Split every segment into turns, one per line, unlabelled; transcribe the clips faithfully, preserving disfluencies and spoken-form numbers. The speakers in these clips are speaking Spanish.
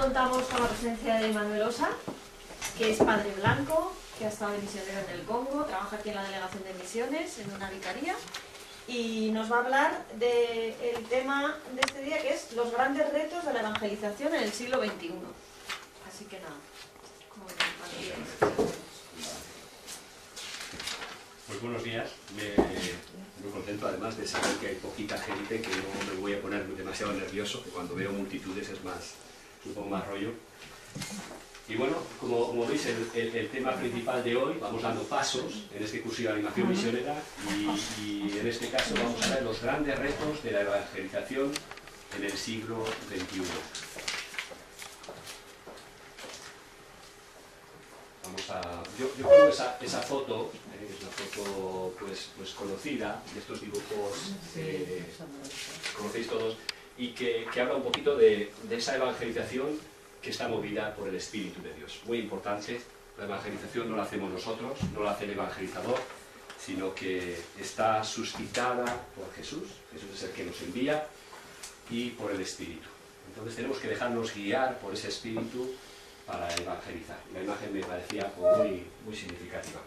contamos con la presencia de Manuel Osa, que es padre blanco, que ha estado de misionero en el Congo, trabaja aquí en la delegación de misiones, en una vicaría, y nos va a hablar del tema de este día, que es los grandes retos de la evangelización en el siglo veintiuno. Así que nada, como ven,
pues buenos días, me, muy contento además de saber que hay poquita gente, que no me voy a poner demasiado nervioso, que cuando veo multitudes es más, un poco más rollo. Y bueno, como, como veis, el, el, el tema principal de hoy, vamos dando pasos en este curso de animación misionera y, y en este caso vamos a ver los grandes retos de la evangelización en el siglo veintiuno. Vamos a, yo, yo pongo esa, esa foto, eh, es una foto pues, pues conocida, de estos dibujos eh, conocéis todos, y que, que habla un poquito de, de esa evangelización que está movida por el Espíritu de Dios. Muy importante, la evangelización no la hacemos nosotros, no la hace el evangelizador, sino que está suscitada por Jesús, Jesús es el que nos envía, y por el Espíritu. Entonces tenemos que dejarnos guiar por ese Espíritu para evangelizar. La imagen me parecía muy, muy significativa.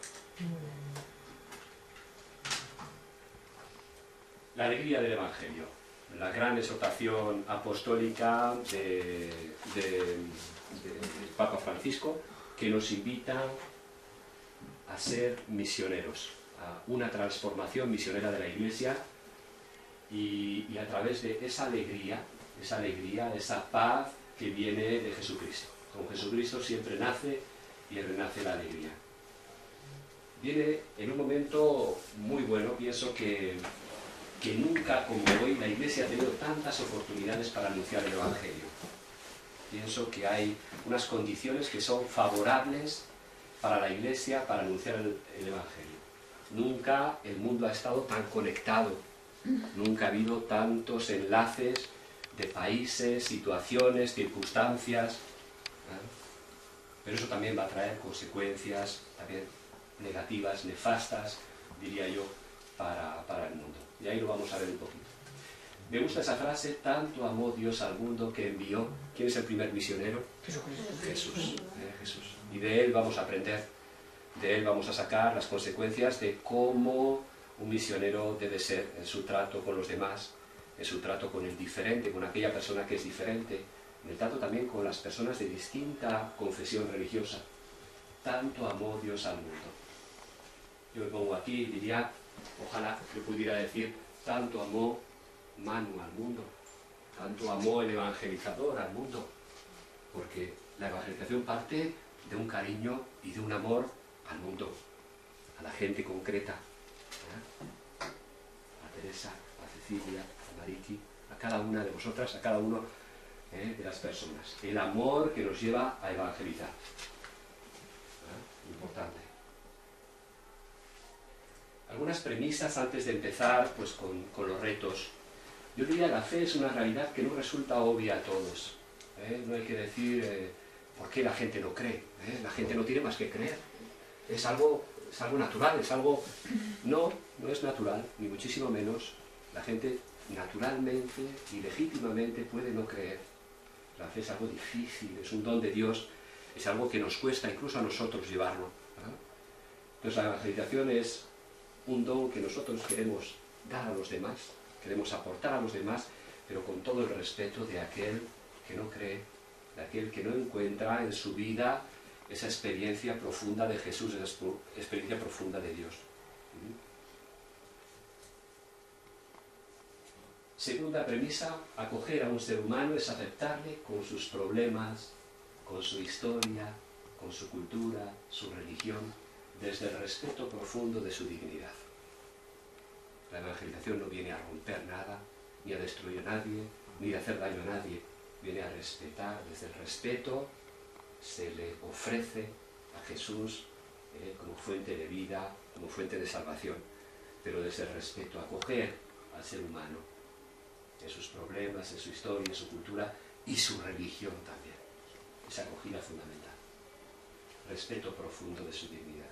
La alegría del Evangelio, la gran exhortación apostólica de, de, de, del Papa Francisco, que nos invita a ser misioneros, a una transformación misionera de la Iglesia y, y a través de esa alegría, esa alegría, esa paz que viene de Jesucristo. Con Jesucristo siempre nace y renace la alegría. Viene en un momento muy bueno, pienso que, que nunca como hoy la Iglesia ha tenido tantas oportunidades para anunciar el Evangelio. Pienso que hay unas condiciones que son favorables para la Iglesia para anunciar el, el Evangelio. Nunca el mundo ha estado tan conectado, nunca ha habido tantos enlaces de países, situaciones, circunstancias. Pero eso también va a traer consecuencias también negativas, nefastas, diría yo, para, para el mundo. Y ahí lo vamos a ver un poquito. Me gusta esa frase, tanto amó Dios al mundo que envió. ¿Quién es el primer misionero? Jesús. Jesús, ¿eh? Jesús. Y de él vamos a aprender, de él vamos a sacar las consecuencias de cómo un misionero debe ser en su trato con los demás, en su trato con el diferente, con aquella persona que es diferente, en el trato también con las personas de distinta confesión religiosa. Tanto amó Dios al mundo. Yo me pongo aquí y diría, ojalá yo pudiera decir, tanto amó Manu al mundo, tanto amó el evangelizador al mundo, porque la evangelización parte de un cariño y de un amor al mundo, a la gente concreta, ¿eh? A Teresa, a Cecilia, a Mariki, a cada una de vosotras, a cada uno ¿Eh? de las personas. El amor que nos lleva a evangelizar. ¿Eh? Importante. Algunas premisas antes de empezar pues, con, con los retos. Yo diría que la fe es una realidad que no resulta obvia a todos. ¿Eh? No hay que decir eh, por qué la gente no cree. ¿Eh? La gente no tiene más que creer. Es algo, es algo natural, es algo... No, no es natural, ni muchísimo menos. La gente naturalmente y legítimamente puede no creer. La fe es algo difícil, es un don de Dios, es algo que nos cuesta incluso a nosotros llevarlo. ¿Verdad? Entonces la evangelización es un don que nosotros queremos dar a los demás, queremos aportar a los demás, pero con todo el respeto de aquel que no cree, de aquel que no encuentra en su vida esa experiencia profunda de Jesús, esa experiencia profunda de Dios. Segunda premisa, acoger a un ser humano es aceptarle con sus problemas, con su historia, con su cultura, su religión, desde el respeto profundo de su dignidad. La evangelización no viene a romper nada, ni a destruir a nadie, ni a hacer daño a nadie. Viene a respetar, desde el respeto se le ofrece a Jesús eh, como fuente de vida, como fuente de salvación, pero desde el respeto, acoger al ser humano, en sus problemas, en su historia, en su cultura y su religión también. Esa acogida fundamental. Respeto profundo de su dignidad.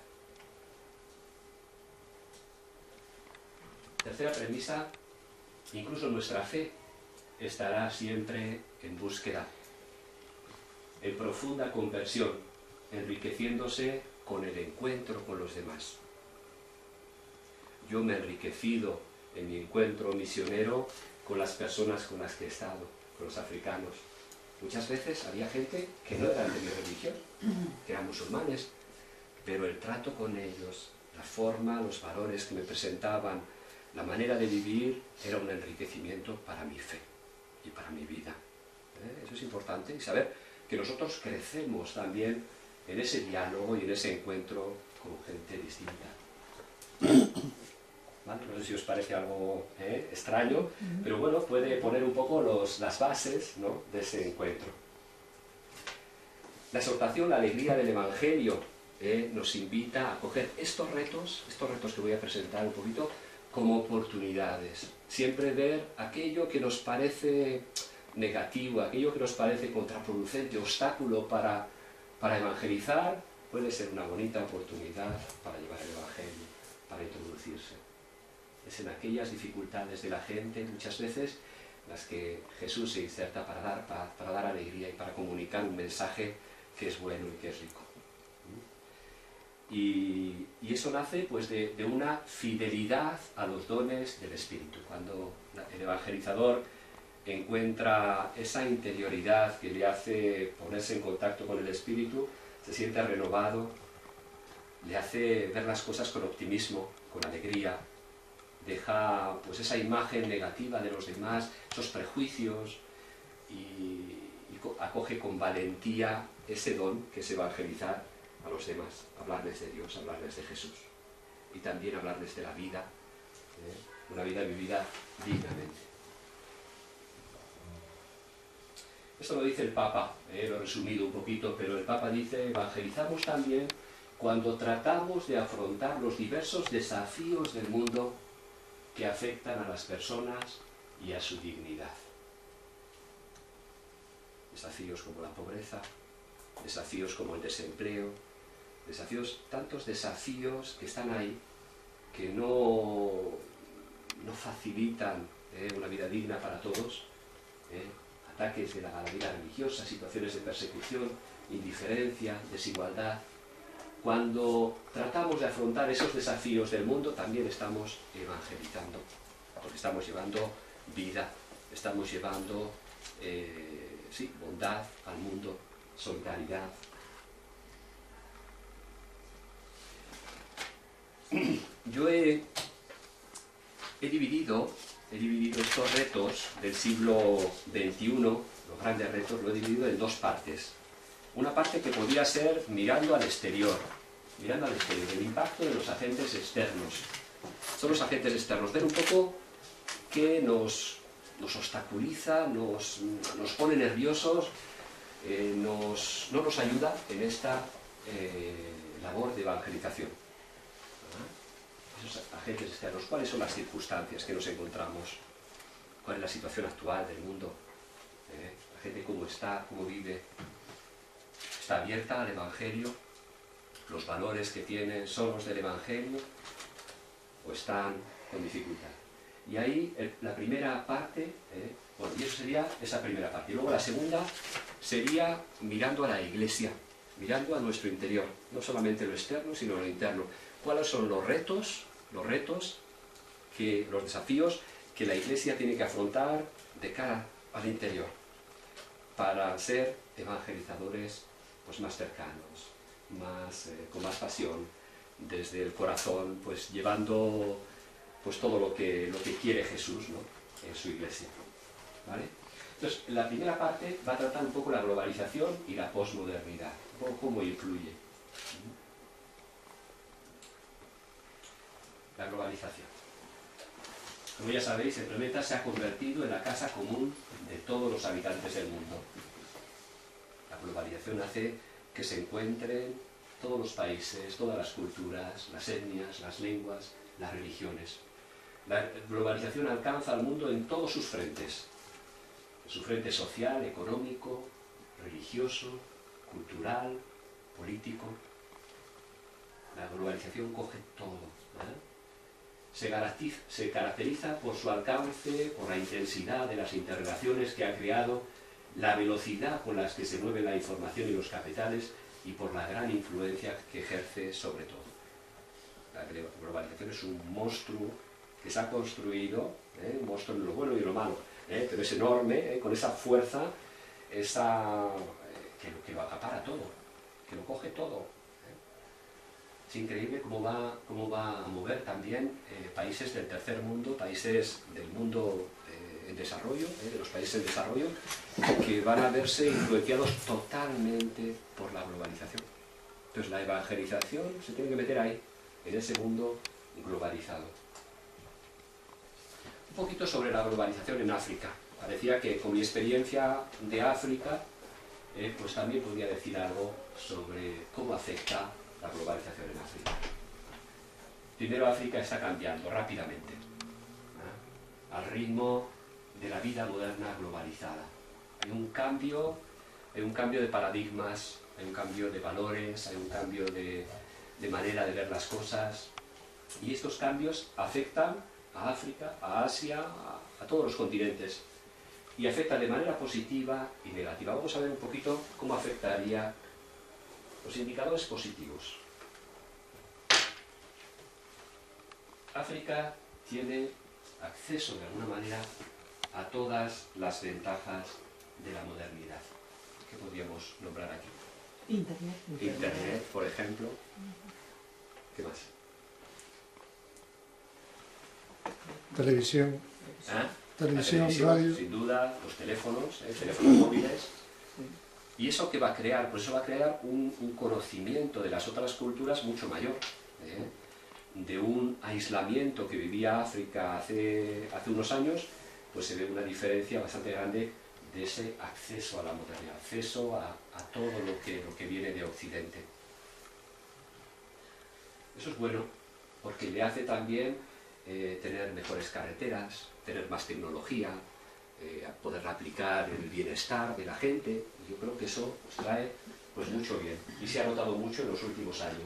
Tercera premisa, incluso nuestra fe estará siempre en búsqueda. en profunda conversión, enriqueciéndose con el encuentro con los demás. Yo me he enriquecido en mi encuentro misionero con las personas con las que he estado, con los africanos. Muchas veces había gente que no era de mi religión, que eran musulmanes, pero el trato con ellos, la forma, los valores que me presentaban, la manera de vivir, era un enriquecimiento para mi fe y para mi vida. ¿Eh? Eso es importante, y saber que nosotros crecemos también en ese diálogo y en ese encuentro con gente distinta. ¿Vale? No sé si os parece algo ¿eh? extraño, pero bueno, puede poner un poco los, las bases, ¿no?, de ese encuentro. La exhortación, la alegría del Evangelio ¿eh? nos invita a coger estos retos, estos retos que voy a presentar un poquito, como oportunidades. Siempre ver aquello que nos parece negativo, aquello que nos parece contraproducente, obstáculo para, para evangelizar, puede ser una bonita oportunidad para llevar el Evangelio, para introducirse. Es en aquellas dificultades de la gente, muchas veces, las que Jesús se inserta para dar paz, para dar alegría y para comunicar un mensaje que es bueno y que es rico. Y, y eso nace pues, de, de una fidelidad a los dones del Espíritu. Cuando el evangelizador encuentra esa interioridad que le hace ponerse en contacto con el Espíritu, se siente renovado, le hace ver las cosas con optimismo, con alegría, deja pues, esa imagen negativa de los demás, esos prejuicios, y, y acoge con valentía ese don que es evangelizar a los demás, hablarles de Dios, hablarles de Jesús, y también hablarles de la vida, ¿eh? una vida vivida dignamente. Esto lo dice el Papa, eh, lo he resumido un poquito, pero el Papa dice: evangelizamos también cuando tratamos de afrontar los diversos desafíos del mundo que afectan a las personas y a su dignidad. Desafíos como la pobreza, desafíos como el desempleo, desafíos, tantos desafíos que están ahí, que no, no facilitan eh, una vida digna para todos, eh, ataques de la, a la vida religiosa, situaciones de persecución, indiferencia, desigualdad. Cuando tratamos de afrontar esos desafíos del mundo, también estamos evangelizando, porque estamos llevando vida, estamos llevando eh, sí, bondad al mundo, solidaridad. Yo he, he, dividido, he dividido estos retos del siglo veintiuno, los grandes retos, lo he dividido en dos partes. Una parte que podría ser mirando al exterior, mirando al exterior, el impacto de los agentes externos. Son los agentes externos, ver un poco qué nos, nos obstaculiza, nos, nos pone nerviosos, eh, nos, no nos ayuda en esta eh, labor de evangelización. ¿Ah? Esos agentes externos, ¿cuáles son las circunstancias que nos encontramos? ¿Cuál es la situación actual del mundo? ¿Eh? La gente cómo está, cómo vive. ¿Está abierta al Evangelio? ¿Los valores que tienen son los del Evangelio? ¿O están con dificultad? Y ahí el, la primera parte, eh, bueno, y eso sería esa primera parte. Y luego la segunda sería mirando a la Iglesia, mirando a nuestro interior, no solamente lo externo, sino lo interno. ¿Cuáles son los retos, los retos, que, los desafíos que la Iglesia tiene que afrontar de cara al interior para ser evangelizadores pues más cercanos, más, eh, con más pasión, desde el corazón, pues llevando pues todo lo que, lo que quiere Jesús, ¿no?, en su iglesia, ¿vale? Entonces, la primera parte va a tratar un poco la globalización y la posmodernidad, un poco cómo influye. La globalización. Como ya sabéis, el planeta se ha convertido en la casa común de todos los habitantes del mundo. La globalización hace que se encuentren todos los países, todas las culturas, las etnias, las lenguas, las religiones. La globalización alcanza al mundo en todos sus frentes. En su frente social, económico, religioso, cultural, político. La globalización coge todo, ¿eh? Se caracteriza, se caracteriza por su alcance, por la intensidad de las interrelaciones que ha creado la velocidad con la que se mueve la información y los capitales y por la gran influencia que ejerce sobre todo. La globalización es un monstruo que se ha construido, ¿eh? un monstruo en lo bueno y en lo malo, ¿eh? pero es enorme, ¿eh? con esa fuerza, esa, eh, que, que lo acapara todo, que lo coge todo. ¿eh? Es increíble cómo va, cómo va a mover también eh, países del tercer mundo, países del mundo eh, en desarrollo, ¿eh? de los países en desarrollo, que van a verse influenciados totalmente por la globalización. Entonces la evangelización se tiene que meter ahí, en ese mundo globalizado. Un poquito sobre la globalización en África. Parecía que con mi experiencia de África, eh, pues también podría decir algo sobre cómo afecta la globalización en África. Primero, África está cambiando rápidamente, ¿eh? al ritmo de la vida moderna globalizada. Hay un cambio, hay un cambio de paradigmas, hay un cambio de valores, hay un cambio de, de manera de ver las cosas, y estos cambios afectan a África, a Asia, a, a todos los continentes, y afectan de manera positiva y negativa. Vamos a ver un poquito cómo afectaría los indicadores positivos. África tiene acceso de alguna manera a todas las ventajas de la modernidad. ¿Qué podríamos nombrar aquí?
Internet.
Internet, por ejemplo. ¿Qué más?
Televisión.
¿Ah?
Televisión,
televisión,
radio.
sin duda, los teléfonos, ¿eh? teléfonos móviles. ¿Y eso qué va a crear? Pues eso va a crear un, un conocimiento de las otras culturas mucho mayor. ¿eh? De un aislamiento que vivía África hace, hace unos años, pues se ve una diferencia bastante grande de ese acceso a la modernidad, acceso a, a todo lo que, lo que viene de Occidente. Eso es bueno, porque le hace también eh, tener mejores carreteras, tener más tecnología, eh, poder aplicar el bienestar de la gente. Yo creo que eso nos trae pues, mucho bien, y se ha notado mucho en los últimos años.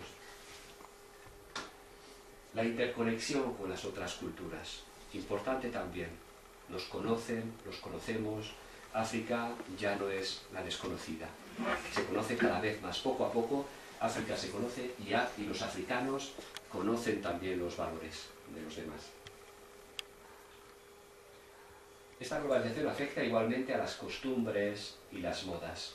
La interconexión con las otras culturas, importante también. Nos conocen, los conocemos. África ya no es la desconocida. Se conoce cada vez más, poco a poco. África se conoce y, a, y los africanos conocen también los valores de los demás. Esta globalización afecta igualmente a las costumbres y las modas.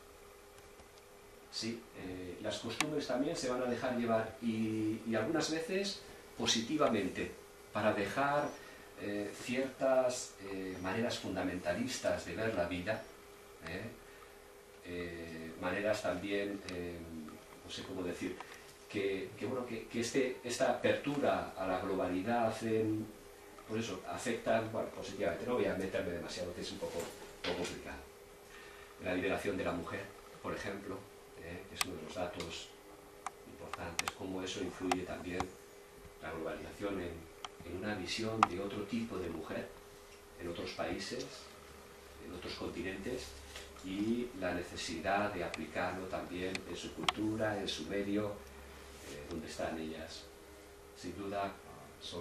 Sí, eh, las costumbres también se van a dejar llevar y, y algunas veces positivamente, para dejar eh, ciertas eh, maneras fundamentalistas de ver la vida, eh, eh, maneras también, eh, no sé cómo decir, que, que, bueno, que, que este, esta apertura a la globalidad hacen, por eso, afectan, bueno, positivamente. No voy a meterme demasiado, que es un poco, un poco complicado. La liberación de la mujer, por ejemplo, eh, es uno de los datos importantes, cómo eso influye también la globalización en, en una visión de otro tipo de mujer en otros países, en otros continentes, y la necesidad de aplicarlo también en su cultura, en su medio, eh, donde están ellas. Sin duda son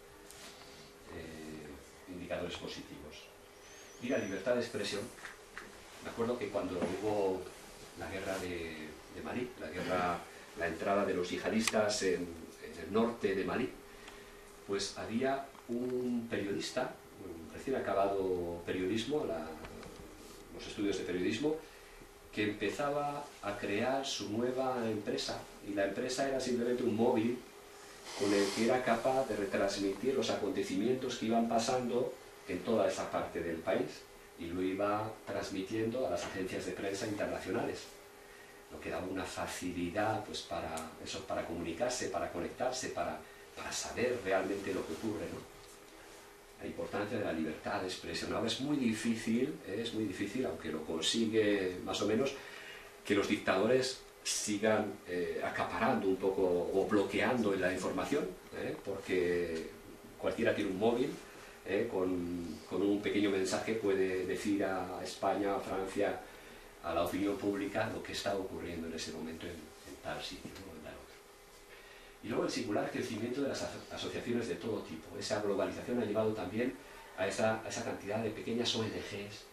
eh, indicadores positivos. Y la libertad de expresión. Me acuerdo que cuando hubo la guerra de, de Malí, la guerra, la entrada de los yihadistas en el norte de Malí, pues había un periodista, un recién acabado periodismo, la, los estudios de periodismo, que empezaba a crear su nueva empresa, y la empresa era simplemente un móvil con el que era capaz de retransmitir los acontecimientos que iban pasando en toda esa parte del país, y lo iba transmitiendo a las agencias de prensa internacionales. Lo que daba una facilidad pues, para, eso, para comunicarse, para conectarse, para, para saber realmente lo que ocurre, ¿no? La importancia de la libertad de expresión. Ahora es muy difícil, ¿eh? es muy difícil, aunque lo consigue más o menos, que los dictadores sigan eh, acaparando un poco o bloqueando la información, ¿eh? porque cualquiera tiene un móvil, ¿eh? con, con un pequeño mensaje puede decir a España, a Francia, a la opinión pública lo que está ocurriendo en ese momento en, en tal sitio, ¿no? En tal otro. Y luego el singular crecimiento de las aso asociaciones de todo tipo. Esa globalización ha llevado también a esa, a esa cantidad de pequeñas O N Ges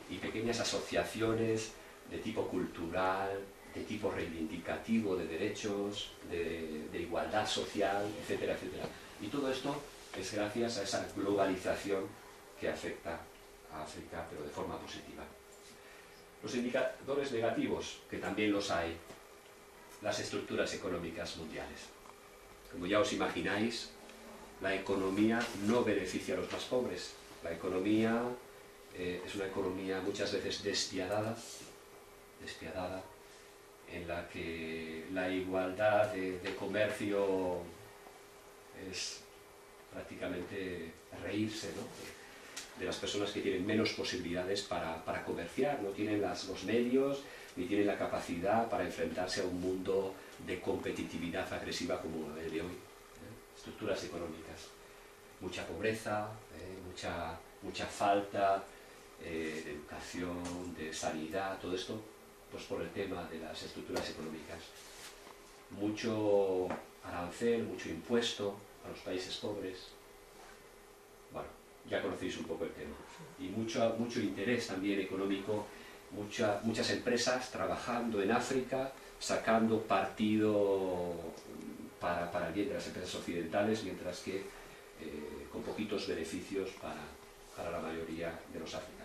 y pequeñas asociaciones de tipo cultural, de tipo reivindicativo de derechos, de, de igualdad social, etcétera, etcétera. Y todo esto es gracias a esa globalización que afecta a África, pero de forma positiva. Los indicadores negativos, que también los hay, las estructuras económicas mundiales. Como ya os imagináis, la economía no beneficia a los más pobres. La economía eh, es una economía muchas veces despiadada, despiadada, en la que la igualdad de, de comercio es prácticamente reírse, ¿no?, de, de las personas que tienen menos posibilidades para, para comerciar, no tienen las, los medios ni tienen la capacidad para enfrentarse a un mundo de competitividad agresiva como el de hoy. ¿eh? Estructuras económicas, mucha pobreza, ¿eh? mucha, mucha falta eh, de educación, de sanidad, todo esto pues por el tema de las estructuras económicas. Mucho arancel, mucho impuesto a los países pobres. Bueno, ya conocéis un poco el tema. Y mucho, mucho interés también económico, mucha, muchas empresas trabajando en África, sacando partido para, para el bien de las empresas occidentales, mientras que eh, con poquitos beneficios para, para la mayoría de los africanos.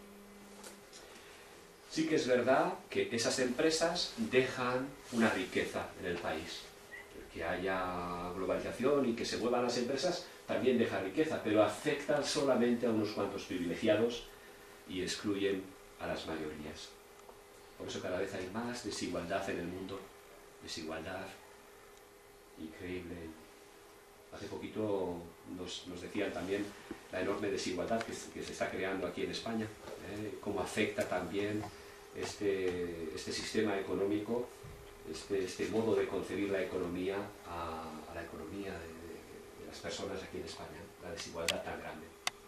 Sí que es verdad que esas empresas dejan una riqueza en el país. El que haya globalización y que se muevan las empresas también deja riqueza, pero afectan solamente a unos cuantos privilegiados y excluyen a las mayorías. Por eso cada vez hay más desigualdad en el mundo, desigualdad increíble. Hace poquito nos, nos decían también la enorme desigualdad que, que se está creando aquí en España, ¿eh? Cómo afecta también este, este sistema económico, este, este modo de concebir la economía a, a la economía de, de, de las personas aquí en España, la desigualdad tan grande.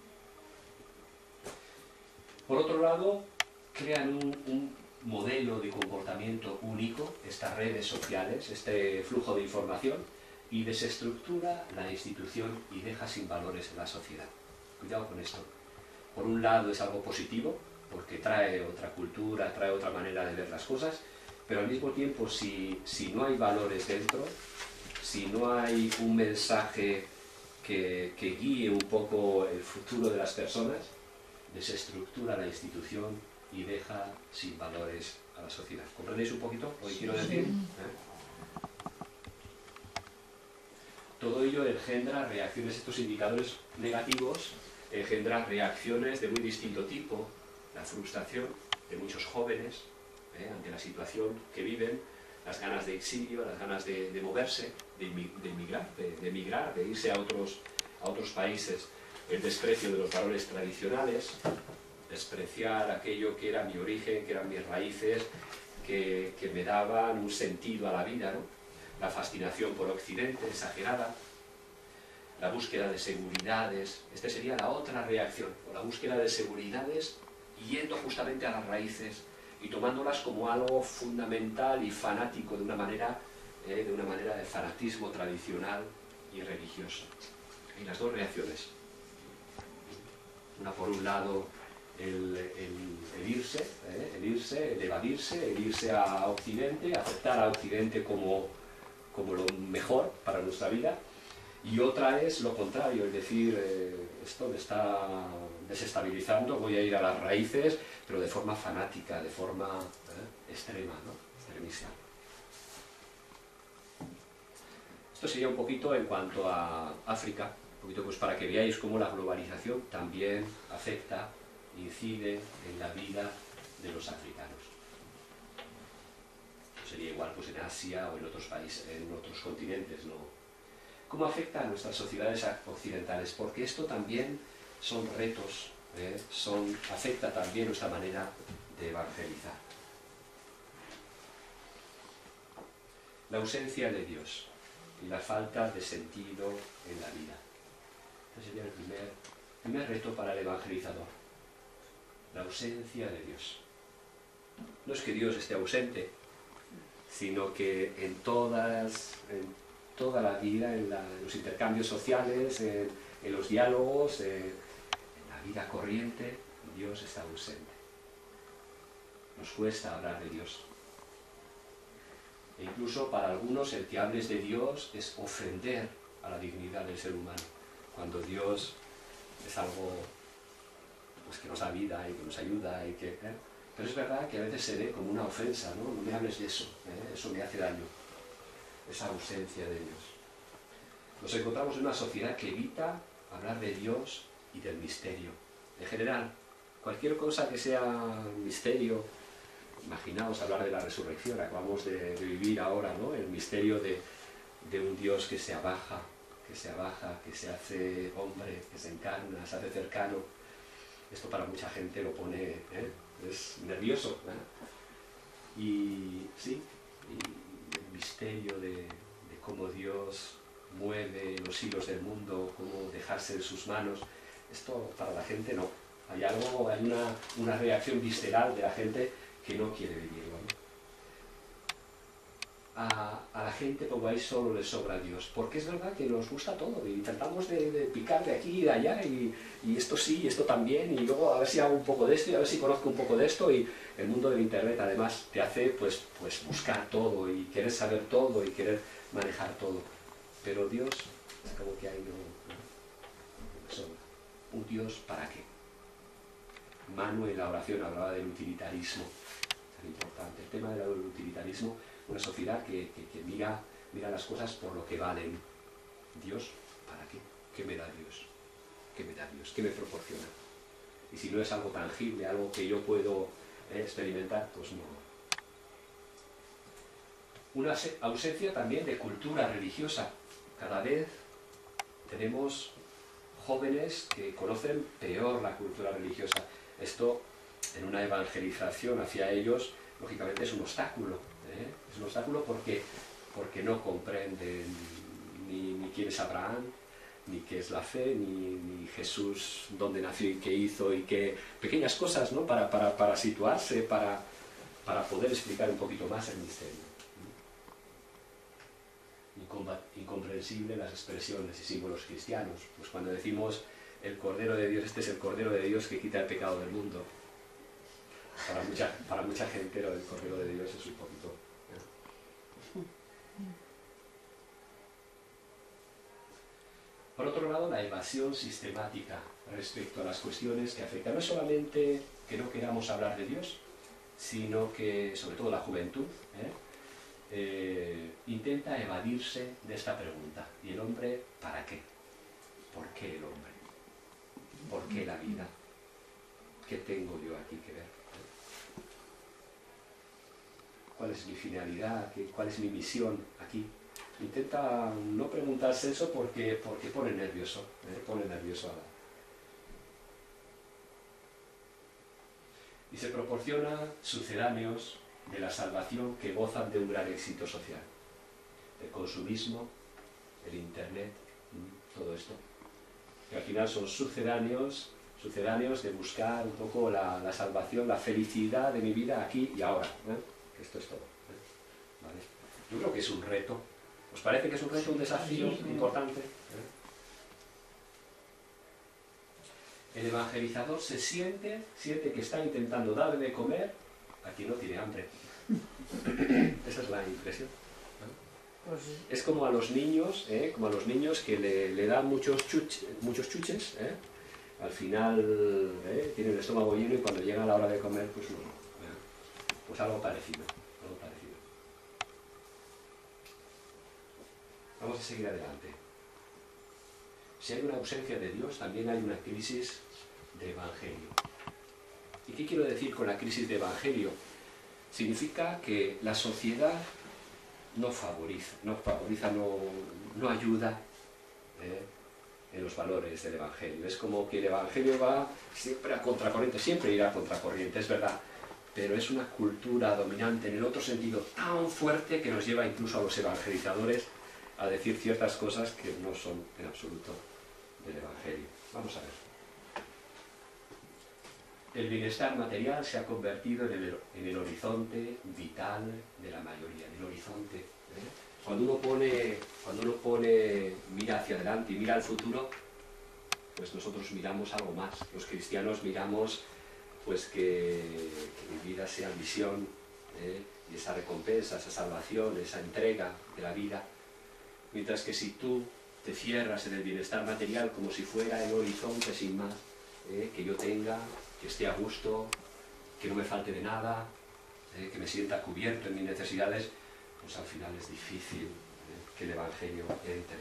Por otro lado, crean un, un modelo de comportamiento único, estas redes sociales, este flujo de información, y desestructura la institución y deja sin valores en la sociedad. Cuidado con esto. Por un lado es algo positivo, porque trae otra cultura, trae otra manera de ver las cosas, pero al mismo tiempo si, si no hay valores dentro, si no hay un mensaje que, que guíe un poco el futuro de las personas, desestructura la institución y deja sin valores a la sociedad. ¿Comprendéis un poquito lo que quiero decir? ¿Eh? Todo ello engendra reacciones, estos indicadores negativos engendran reacciones de muy distinto tipo, la frustración de muchos jóvenes ¿eh? ante la situación que viven, las ganas de exilio, las ganas de, de moverse, de, de emigrar, de, de emigrar, de irse a otros, a otros países, el desprecio de los valores tradicionales, despreciar aquello que era mi origen, que eran mis raíces, que, que me daban un sentido a la vida, ¿no? La fascinación por Occidente, exagerada, la búsqueda de seguridades, esta sería la otra reacción, o la búsqueda de seguridades yendo justamente a las raíces y tomándolas como algo fundamental y fanático de una manera, eh, de una manera de fanatismo tradicional y religioso. Y las dos reacciones. Una por un lado el, el, el irse, eh, el irse, el evadirse, el irse a Occidente, aceptar a Occidente como, como lo mejor para nuestra vida, y otra es lo contrario, es decir, eh, esto me está desestabilizando, voy a ir a las raíces, pero de forma fanática, de forma eh, extrema, ¿no? Extremista. Esto sería un poquito en cuanto a África, un poquito pues para que veáis cómo la globalización también afecta, incide en la vida de los africanos. Sería igual pues en Asia o en otros países, en otros continentes, ¿no? ¿Cómo afecta a nuestras sociedades occidentales? Porque esto también son retos, ¿eh? son, afecta también nuestra manera de evangelizar. La ausencia de Dios y la falta de sentido en la vida. Este sería el primer, primer reto para el evangelizador. La ausencia de Dios. No es que Dios esté ausente, sino que en todas, en toda la vida, en, la, en los intercambios sociales, en, en los diálogos, en, en la vida corriente, Dios está ausente. nos cuesta hablar de Dios. E incluso para algunos el que hables de Dios es ofender a la dignidad del ser humano, cuando Dios es algo pues, que nos da vida y que nos ayuda y que... ¿eh? Pero es verdad que a veces se ve como una ofensa, ¿no? No me hables de eso, ¿eh? Eso me hace daño, esa ausencia de Dios. Nos encontramos en una sociedad que evita hablar de Dios y del misterio. En general, cualquier cosa que sea misterio, imaginaos hablar de la resurrección, acabamos de, de vivir ahora, ¿no? El misterio de, de un Dios que se abaja, que se abaja, que se hace hombre, que se encarna, se hace cercano. Esto para mucha gente lo pone, ¿eh? Es nervioso, ¿eh? Y sí, y el misterio de, de cómo Dios mueve los hilos del mundo, cómo dejarse en sus manos, esto para la gente no. Hay algo, hay una, una reacción visceral de la gente que no quiere vivirlo, ¿no? A, a la gente como ahí solo le sobra Dios, porque es verdad que nos gusta todo y tratamos de, de picar de aquí y de allá y, y esto sí, y esto también, y luego a ver si hago un poco de esto y a ver si conozco un poco de esto, y el mundo del internet además te hace pues, pues buscar todo y querer saber todo y querer manejar todo, pero Dios es como que ahí no, no, no sobra. ¿Un Dios para qué? Manu en la oración hablaba del utilitarismo, tan importante, el tema del utilitarismo. Una sociedad que, que, que mira, mira las cosas por lo que valen. ¿Dios? ¿Para qué? ¿Qué me da Dios? ¿Qué me da Dios? ¿Qué me proporciona? Y si no es algo tangible, algo que yo puedo eh, experimentar, pues no. Una ausencia también de cultura religiosa. Cada vez tenemos jóvenes que conocen peor la cultura religiosa. Esto, en una evangelización hacia ellos, lógicamente es un obstáculo. ¿eh? Es un obstáculo porque, porque no comprenden ni, ni quién es Abraham, ni qué es la fe, ni, ni Jesús, dónde nació y qué hizo, y qué pequeñas cosas, ¿no? para, para, para situarse, para, para poder explicar un poquito más el misterio. Incomprensible las expresiones y símbolos cristianos. Pues cuando decimos el Cordero de Dios, este es el Cordero de Dios que quita el pecado del mundo. Para mucha, para mucha gente lo del Cordero de Dios es un poquito... ¿eh? Por otro lado, la evasión sistemática respecto a las cuestiones que afectan no solamente que no queramos hablar de Dios, sino que, sobre todo la juventud, ¿eh? Eh, intenta evadirse de esta pregunta. ¿Y el hombre para qué? ¿Por qué el hombre? ¿Por qué la vida? ¿Qué tengo yo aquí que ver? ¿Cuál es mi finalidad? ¿Cuál es mi misión aquí? Intenta no preguntarse eso porque, porque pone nervioso, ¿eh? pone nervioso a la... Y se proporciona sucedáneos de la salvación que gozan de un gran éxito social. El consumismo, el internet, todo esto. Que al final son sucedáneos, sucedáneos de buscar un poco la, la salvación, la felicidad de mi vida aquí y ahora. ¿eh? Que esto es todo. ¿eh? ¿Vale? Yo creo que es un reto. ¿Os parece que es un reto, un desafío sí, sí. importante? ¿eh? El evangelizador se siente, siente que está intentando darle de comer a quien no tiene hambre. Esa es la impresión. ¿no? Pues sí. Es como a los niños, ¿eh? como a los niños que le, le dan muchos, chuch, muchos chuches, ¿eh? al final ¿eh? tienen el estómago lleno y cuando llega la hora de comer, pues no. ¿eh? Pues algo parecido, algo parecido. Vamos a seguir adelante. Si hay una ausencia de Dios, también hay una crisis de evangelio. ¿Y qué quiero decir con la crisis de evangelio? Significa que la sociedad no favoriza, no, favoriza, no, no ayuda ¿eh? en los valores del evangelio. Es como que el evangelio va siempre a contracorriente, siempre irá a contracorriente, es verdad, pero es una cultura dominante en el otro sentido tan fuerte que nos lleva incluso a los evangelizadores a decir ciertas cosas que no son en absoluto del evangelio. Vamos a ver. El bienestar material se ha convertido en el, en el horizonte vital de la mayoría, en el horizonte. ¿eh? Cuando uno pone, cuando uno pone, mira hacia adelante y mira al futuro, pues nosotros miramos algo más. Los cristianos miramos pues que, que mi vida sea misión, ¿eh? Y esa recompensa, esa salvación, esa entrega de la vida. Mientras que si tú te cierras en el bienestar material como si fuera el horizonte sin más, ¿eh? Que yo tenga, que esté a gusto, que no me falte de nada, ¿eh? Que me sienta cubierto en mis necesidades, pues al final es difícil, ¿eh? Que el Evangelio entre.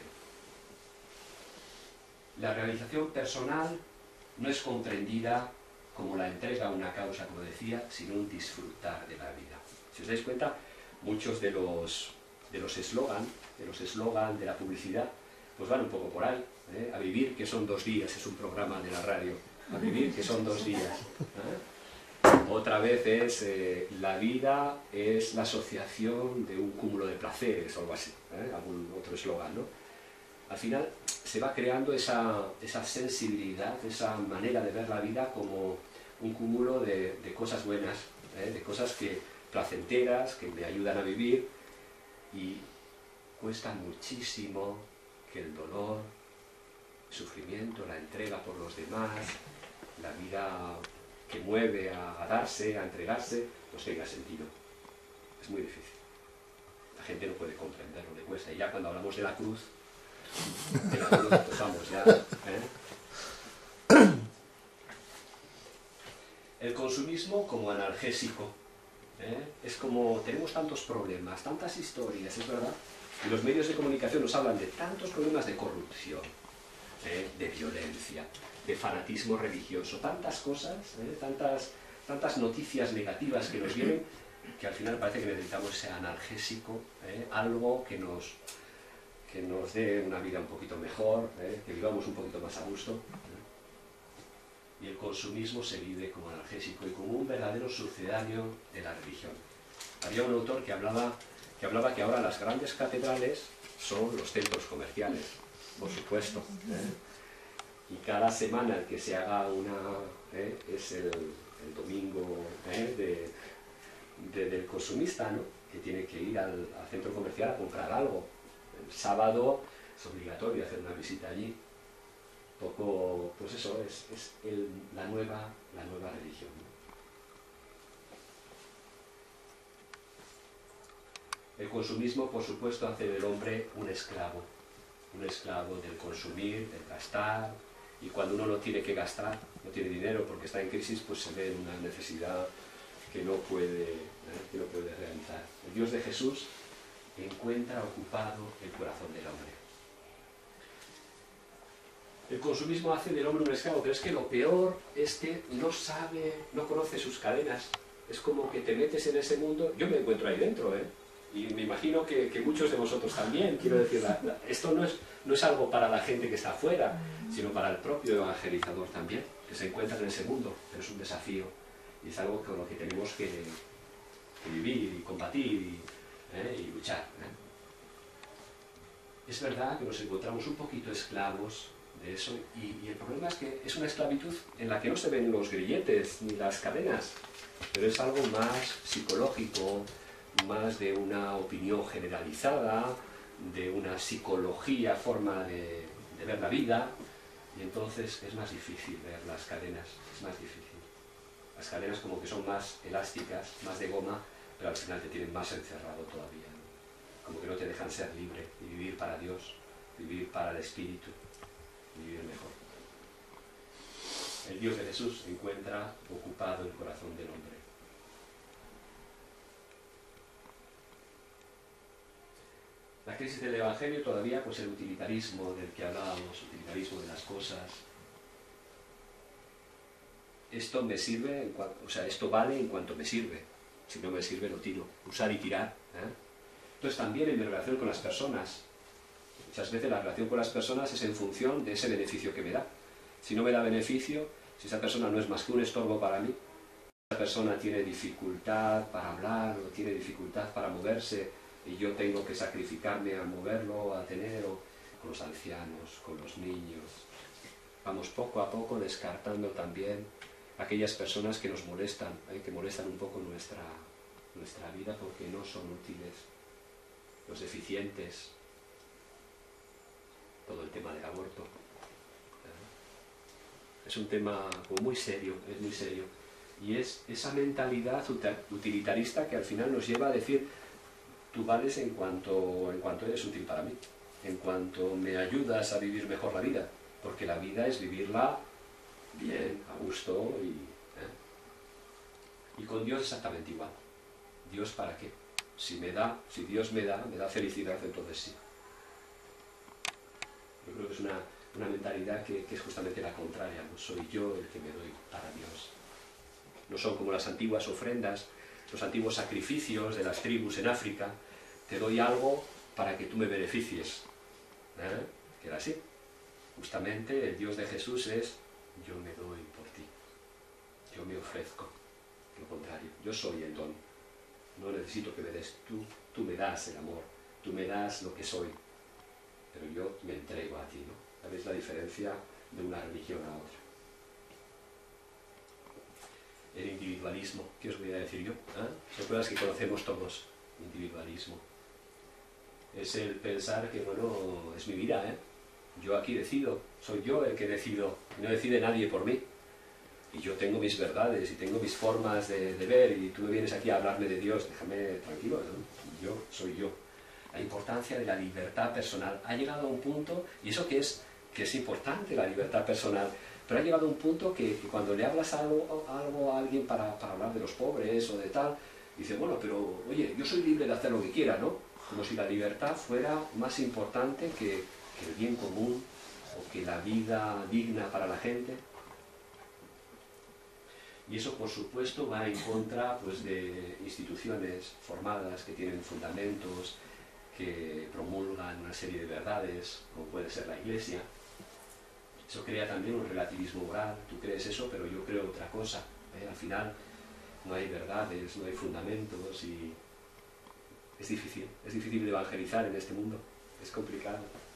La realización personal no es comprendida como la entrega a una causa, como decía, sino un disfrutar de la vida. Si os dais cuenta, muchos de los de los eslogan, de los eslogan de la publicidad, pues van un poco por ahí, ¿eh? A vivir que son dos días, es un programa de la radio, a vivir que son dos días. ¿eh? Otra vez es, eh, la vida es la asociación de un cúmulo de placeres, o algo así, ¿eh? Algún otro eslogan, ¿no? Al final se va creando esa, esa sensibilidad, esa manera de ver la vida como un cúmulo de, de cosas buenas, ¿eh? De cosas que, placenteras, que me ayudan a vivir, y cuesta muchísimo que el dolor, el sufrimiento, la entrega por los demás, la vida que mueve a, a darse, a entregarse, pues tenga sentido. Es muy difícil. La gente no puede comprenderlo, le cuesta. Y ya cuando hablamos de la cruz, de la cruz, pues vamos, ya. ¿eh? El consumismo como analgésico. ¿eh? Es como, tenemos tantos problemas, tantas historias, es verdad. Y los medios de comunicación nos hablan de tantos problemas de corrupción, ¿eh? De violencia, de fanatismo religioso, tantas cosas, ¿eh? tantas, tantas noticias negativas que nos vienen, que al final parece que necesitamos ese analgésico, ¿eh? Algo que nos, que nos dé una vida un poquito mejor, ¿eh? Que vivamos un poquito más a gusto. ¿eh? Y el consumismo se vive como analgésico y como un verdadero sucedáneo de la religión. Había un autor que hablaba que hablaba que ahora las grandes catedrales son los centros comerciales, por supuesto. ¿eh? Y cada semana el que se haga una, ¿eh? es el, el domingo ¿eh? de, de, del consumista, ¿no? Que tiene que ir al, al centro comercial a comprar algo. El sábado es obligatorio hacer una visita allí. Poco, pues eso, es, es el, la, nueva, la nueva religión. ¿no? El consumismo, por supuesto, hace del hombre un esclavo, un esclavo del consumir, del gastar, y cuando uno no tiene que gastar, no tiene dinero porque está en crisis, pues se ve en una necesidad que no puede, ¿eh? que no puede realizar. El Dios de Jesús encuentra ocupado el corazón del hombre. El consumismo hace del hombre un esclavo, pero es que lo peor es que no sabe, no conoce sus cadenas. Es como que te metes en ese mundo, yo me encuentro ahí dentro, ¿eh? Y me imagino que, que muchos de vosotros también, quiero decir, la, la, esto no es, no es algo para la gente que está afuera, sino para el propio evangelizador también, que se encuentra en ese mundo, pero es un desafío, y es algo con lo que tenemos que, que vivir y combatir y, ¿eh? y luchar. ¿eh? Es verdad que nos encontramos un poquito esclavos de eso, y, y el problema es que es una esclavitud en la que no se ven los grilletes ni las cadenas, pero es algo más psicológico, más de una opinión generalizada, de una psicología, forma de, de ver la vida, y entonces es más difícil ver las cadenas, es más difícil. Las cadenas como que son más elásticas, más de goma, pero al final te tienen más encerrado todavía, ¿no? Como que no te dejan ser libre y vivir para Dios, vivir para el Espíritu, vivir mejor. El Dios de Jesús encuentra ocupado el corazón del hombre. La crisis del Evangelio todavía, pues el utilitarismo del que hablábamos, utilitarismo de las cosas. Esto me sirve, en cuanto, o sea, esto vale en cuanto me sirve. Si no me sirve, lo tiro. Usar y tirar. ¿eh? Entonces también en mi relación con las personas. Muchas veces la relación con las personas es en función de ese beneficio que me da. Si no me da beneficio, si esa persona no es más que un estorbo para mí, si esa persona tiene dificultad para hablar o tiene dificultad para moverse, y yo tengo que sacrificarme a moverlo, a tener, o con los ancianos, con los niños. Vamos poco a poco descartando también aquellas personas que nos molestan, ¿eh? que molestan un poco nuestra, nuestra vida porque no son útiles, los deficientes, todo el tema del aborto. ¿eh? Es un tema muy serio, es muy serio. Y es esa mentalidad utilitarista que al final nos lleva a decir, tú vales en cuanto, en cuanto eres útil para mí, en cuanto me ayudas a vivir mejor la vida, porque la vida es vivirla bien, a gusto, y, ¿eh? y con Dios exactamente igual. ¿Dios para qué? Si me da, si Dios me da, me da felicidad, entonces sí. Yo creo que es una, una mentalidad que, que es justamente la contraria, ¿no? Soy yo el que me doy para Dios. No son como las antiguas ofrendas, los antiguos sacrificios de las tribus en África, te doy algo para que tú me beneficies. ¿Eh? Que era así. Justamente el Dios de Jesús es, yo me doy por ti, yo me ofrezco, lo contrario, yo soy el don, no necesito que me des tú, tú me das el amor, tú me das lo que soy, pero yo me entrego a ti, ¿no? ¿Sabéis la diferencia de una religión a otra? El individualismo, ¿qué os voy a decir yo? ¿Eh? Son cosas que conocemos todos, individualismo. Es el pensar que, bueno, es mi vida, ¿eh? Yo aquí decido, soy yo el que decido, no decide nadie por mí. Y yo tengo mis verdades y tengo mis formas de, de ver, y tú me vienes aquí a hablarme de Dios, déjame tranquilo, ¿no? Yo soy yo. La importancia de la libertad personal ha llegado a un punto, y eso que es, que es importante, la libertad personal, pero ha llegado a un punto que, que cuando le hablas algo, algo a alguien para, para hablar de los pobres o de tal, dice, bueno, pero oye, yo soy libre de hacer lo que quiera, ¿no? Como si la libertad fuera más importante que, que el bien común o que la vida digna para la gente. Y eso, por supuesto, va en contra, pues, de instituciones formadas que tienen fundamentos, que promulgan una serie de verdades, como puede ser la Iglesia. Eso crea también un relativismo moral. Tú crees eso, pero yo creo otra cosa, ¿eh? Al final no hay verdades, no hay fundamentos, y es difícil, es difícil de evangelizar en este mundo, es complicado.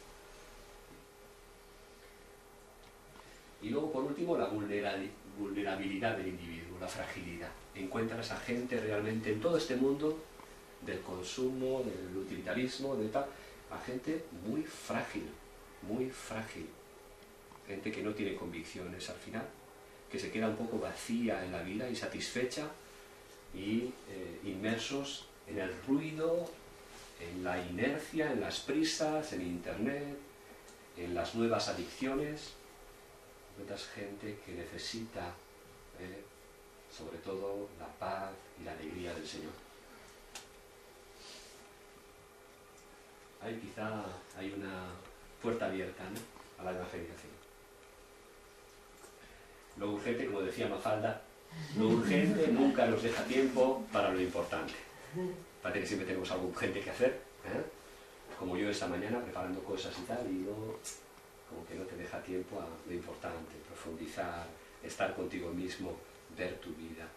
Y luego, por último, la vulnerabilidad del individuo, la fragilidad. Encuentras a gente realmente en todo este mundo del consumo, del utilitarismo, de tal, a gente muy frágil, muy frágil. Gente que no tiene convicciones al final, que se queda un poco vacía en la vida, insatisfecha, y eh, inmersos en el ruido, en la inercia, en las prisas, en internet, en las nuevas adicciones. Encuentras gente que necesita, eh, sobre todo, la paz y la alegría del Señor. Ahí quizá hay una puerta abierta, ¿no?, a la evangelización. Lo urgente, como decía Mafalda, lo urgente nunca nos deja tiempo para lo importante. Parece que siempre tenemos algo urgente que hacer, ¿eh? Como yo esta mañana preparando cosas y tal, y luego como que no te deja tiempo a lo importante, profundizar, estar contigo mismo, ver tu vida.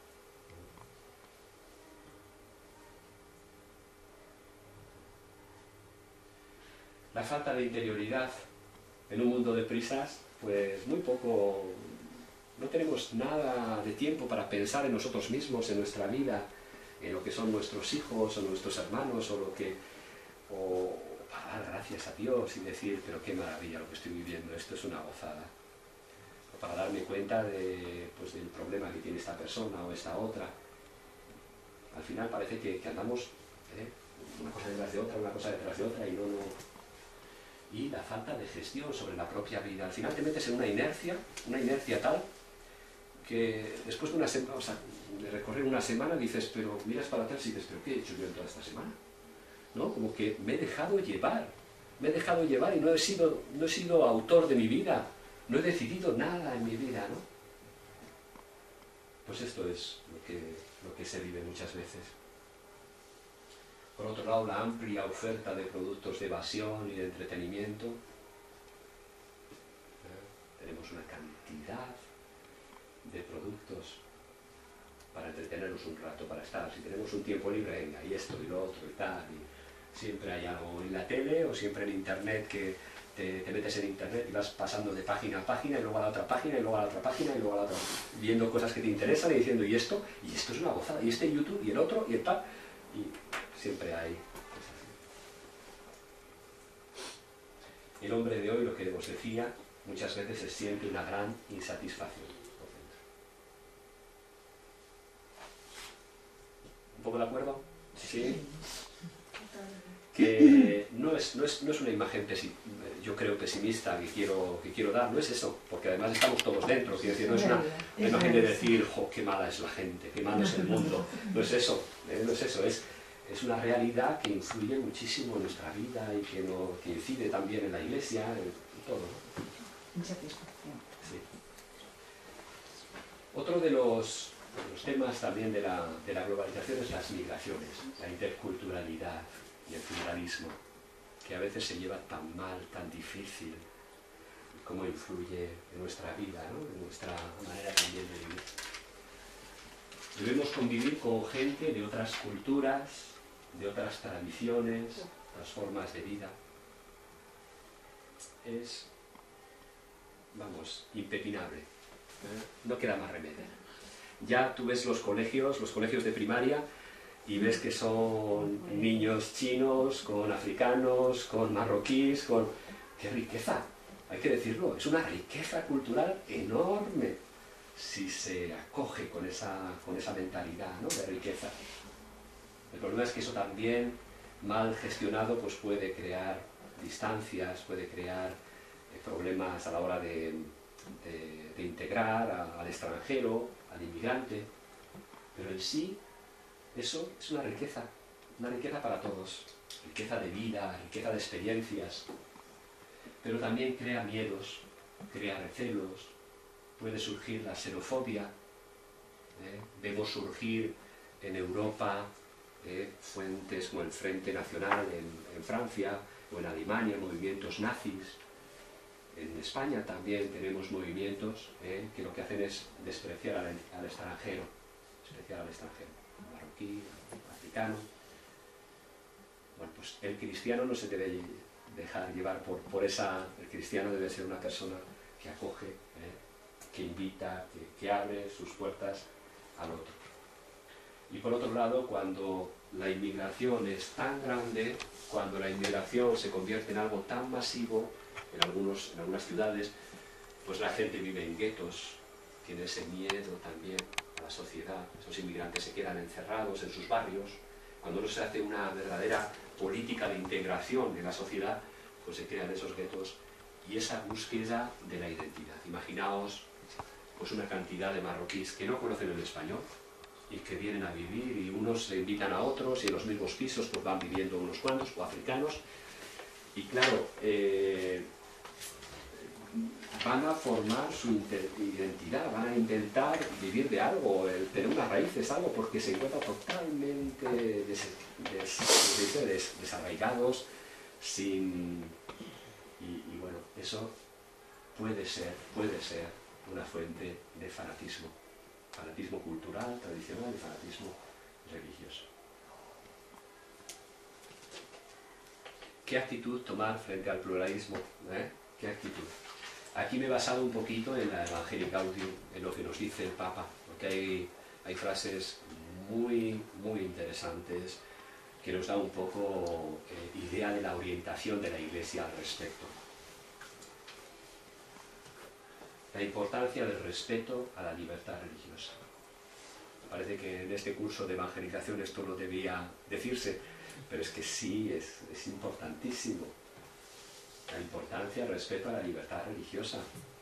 La falta de interioridad en un mundo de prisas, pues muy poco, no tenemos nada de tiempo para pensar en nosotros mismos, en nuestra vida, en lo que son nuestros hijos o nuestros hermanos, o lo que, o para dar gracias a Dios y decir, pero qué maravilla lo que estoy viviendo, esto es una gozada. O para darme cuenta de, pues, del problema que tiene esta persona o esta otra. Al final parece que, que andamos, ¿eh?, una cosa detrás de otra, una cosa detrás de otra, y no, no... Y la falta de gestión sobre la propia vida. Al final te metes en una inercia, una inercia tal, que después de una semana, o sea, de recorrer una semana, dices, pero miras para atrás y dices, pero ¿qué he hecho yo en toda esta semana? ¿No? Como que me he dejado llevar, me he dejado llevar y no he sido, no he sido autor de mi vida, no he decidido nada en mi vida, ¿no? Pues esto es lo que, lo que se vive muchas veces. Por otro lado, la amplia oferta de productos de evasión y de entretenimiento. ¿Eh? Tenemos una cantidad de productos para entretenernos un rato, para estar. Si tenemos un tiempo libre, venga, y esto y lo otro y tal. Y siempre hay algo en la tele o siempre en internet, que te, te metes en internet y vas pasando de página a página y luego a la otra página y luego a la otra página y luego a la otra, viendo cosas que te interesan y diciendo, y esto, y esto es una gozada, y este YouTube y el otro y el tal. Y siempre hay cosas así. El hombre de hoy, lo que os decía, muchas veces se siente una gran insatisfacción. ¿Un poco de acuerdo? Sí. Que no es, no es, no es una imagen, pesi, yo creo, pesimista que quiero, que quiero dar, no es eso, porque además estamos todos dentro, quiero decir, no es una, una imagen de decir, jo, qué mala es la gente, qué malo es el mundo, no es eso, ¿eh? No es eso, es, es una realidad que influye muchísimo en nuestra vida y que, no, que incide también en la iglesia, en, en todo.
Insatisfacción.
Sí. Otro de los, de los temas también de la, de la globalización es las migraciones, la interculturalidad y el pluralismo, que a veces se lleva tan mal, tan difícil, y cómo influye en nuestra vida, ¿no? En nuestra manera también de vivir. Debemos convivir con gente de otras culturas, de otras tradiciones, otras formas de vida. Es, vamos, impepinable, ¿eh? No queda más remedio. Ya tú ves los colegios, los colegios de primaria, y ves que son niños chinos, con africanos, con marroquíes, con... ¡Qué riqueza! Hay que decirlo, es una riqueza cultural enorme si se acoge con esa, con esa mentalidad, ¿no?, de riqueza. El problema es que eso también, mal gestionado, pues puede crear distancias, puede crear eh, problemas a la hora de, de, de integrar a, al extranjero, al inmigrante, pero en sí, eso es una riqueza, una riqueza para todos, riqueza de vida, riqueza de experiencias, pero también crea miedos, crea recelos, puede surgir la xenofobia, ¿eh? Vemos surgir en Europa eh, fuentes como el Frente Nacional en, en Francia o en Alemania, movimientos nazis. En España también tenemos movimientos eh, que lo que hacen es despreciar al, al extranjero, despreciar al extranjero. Marroquí, africano. Bueno, pues el cristiano no se debe dejar llevar por, por esa... El cristiano debe ser una persona que acoge, ¿eh? que invita, que, que abre sus puertas al otro. Y por otro lado, cuando la inmigración es tan grande, cuando la inmigración se convierte en algo tan masivo, en, algunos, en algunas ciudades, pues la gente vive en guetos, tiene ese miedo también a la sociedad, esos inmigrantes se quedan encerrados en sus barrios. Cuando no se hace una verdadera política de integración en la sociedad, pues se crean esos guetos y esa búsqueda de la identidad. Imaginaos pues una cantidad de marroquíes que no conocen el español y que vienen a vivir, y unos se invitan a otros y en los mismos pisos pues van viviendo unos cuantos, o africanos, y claro, eh, van a formar su identidad, van a intentar vivir de algo, el tener unas raíces, algo, porque se encuentran totalmente des, des, des, des, desarraigados, sin... Y, y bueno, eso puede ser, puede ser una fuente de fanatismo, fanatismo cultural, tradicional, y fanatismo religioso. ¿Qué actitud tomar frente al pluralismo? ¿Eh? ¿Qué actitud? Aquí me he basado un poquito en la Evangelii Gaudium, en lo que nos dice el Papa, porque hay, hay frases muy, muy interesantes que nos da un poco eh, idea de la orientación de la Iglesia al respecto. La importancia del respeto a la libertad religiosa. Parece que en este curso de evangelización esto no debía decirse, pero es que sí, es, es importantísimo. La importancia del respeto a la libertad religiosa.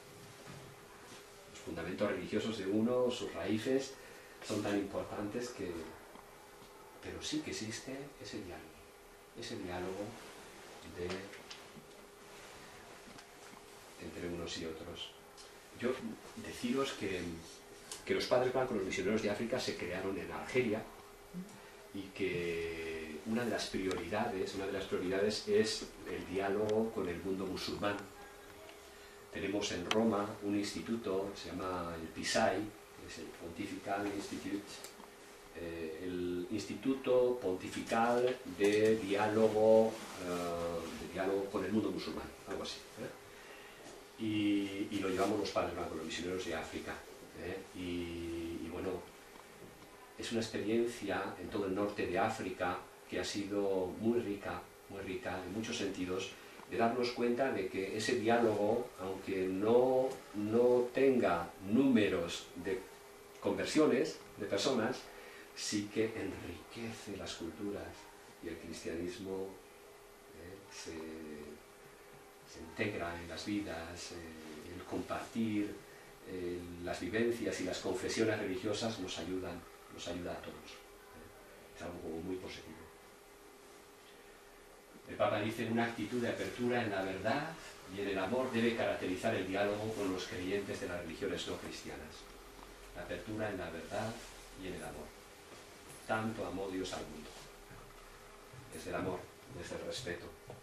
Los fundamentos religiosos de uno, sus raíces, son tan importantes que... Pero sí que existe ese diálogo, ese diálogo de... entre unos y otros. Yo deciros que, que los padres blancos, los misioneros de África, se crearon en Argelia y que una de las prioridades, una de las prioridades es el diálogo con el mundo musulmán. Tenemos en Roma un instituto, se llama el PISAI, que es el Pontifical Institute, eh, el Instituto Pontifical de Diálogo, uh, de Diálogo con el mundo musulmán, algo así. ¿eh? Y, y lo llevamos los padres blancos, los misioneros de África. ¿eh? Y, y bueno, es una experiencia en todo el norte de África que ha sido muy rica, muy rica en muchos sentidos, de darnos cuenta de que ese diálogo, aunque no, no tenga números de conversiones de personas, sí que enriquece las culturas y el cristianismo eh, se, se integra en las vidas, eh, el compartir eh, las vivencias y las confesiones religiosas nos ayudan, nos ayuda a todos. Eh. Es algo como muy positivo. El Papa dice: una actitud de apertura en la verdad y en el amor debe caracterizar el diálogo con los creyentes de las religiones no cristianas. La apertura en la verdad y en el amor. Tanto amó Dios al mundo. Desde el amor, desde el respeto.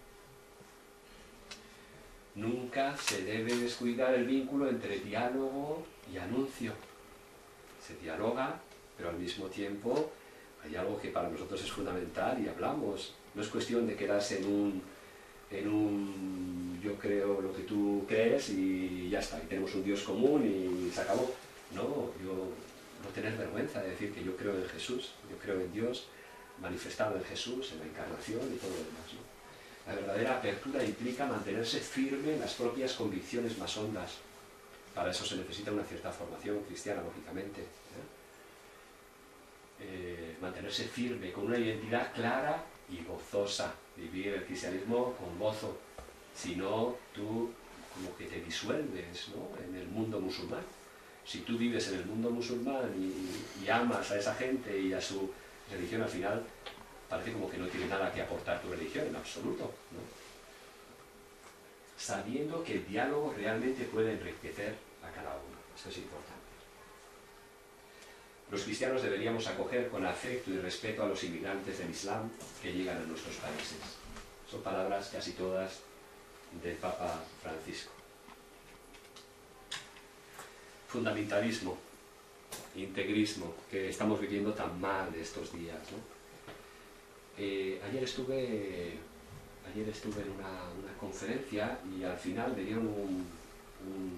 Nunca se debe descuidar el vínculo entre diálogo y anuncio. Se dialoga, pero al mismo tiempo hay algo que para nosotros es fundamental y hablamos. No es cuestión de quedarse en un, en un yo creo lo que tú crees y ya está, y tenemos un Dios común y se acabó. No, yo no tener vergüenza de decir que yo creo en Jesús, yo creo en Dios manifestado en Jesús, en la encarnación y todo lo demás, ¿no? La verdadera apertura implica mantenerse firme en las propias convicciones más hondas. Para eso se necesita una cierta formación cristiana, lógicamente. ¿eh? Eh, mantenerse firme, con una identidad clara y gozosa. Vivir el cristianismo con gozo. Si no, tú como que te disuelves, ¿no?, en el mundo musulmán. Si tú vives en el mundo musulmán y, y amas a esa gente y a su religión, al final parece como que no tiene nada que aportar tu religión, en absoluto, ¿no? Sabiendo que el diálogo realmente puede enriquecer a cada uno. Eso es importante. Los cristianos deberíamos acoger con afecto y respeto a los inmigrantes del Islam que llegan a nuestros países. Son palabras casi todas del Papa Francisco. Fundamentalismo, integrismo, que estamos viviendo tan mal estos días, ¿no? Eh, ayer estuve ayer estuve en una, una conferencia y al final me dieron un, un,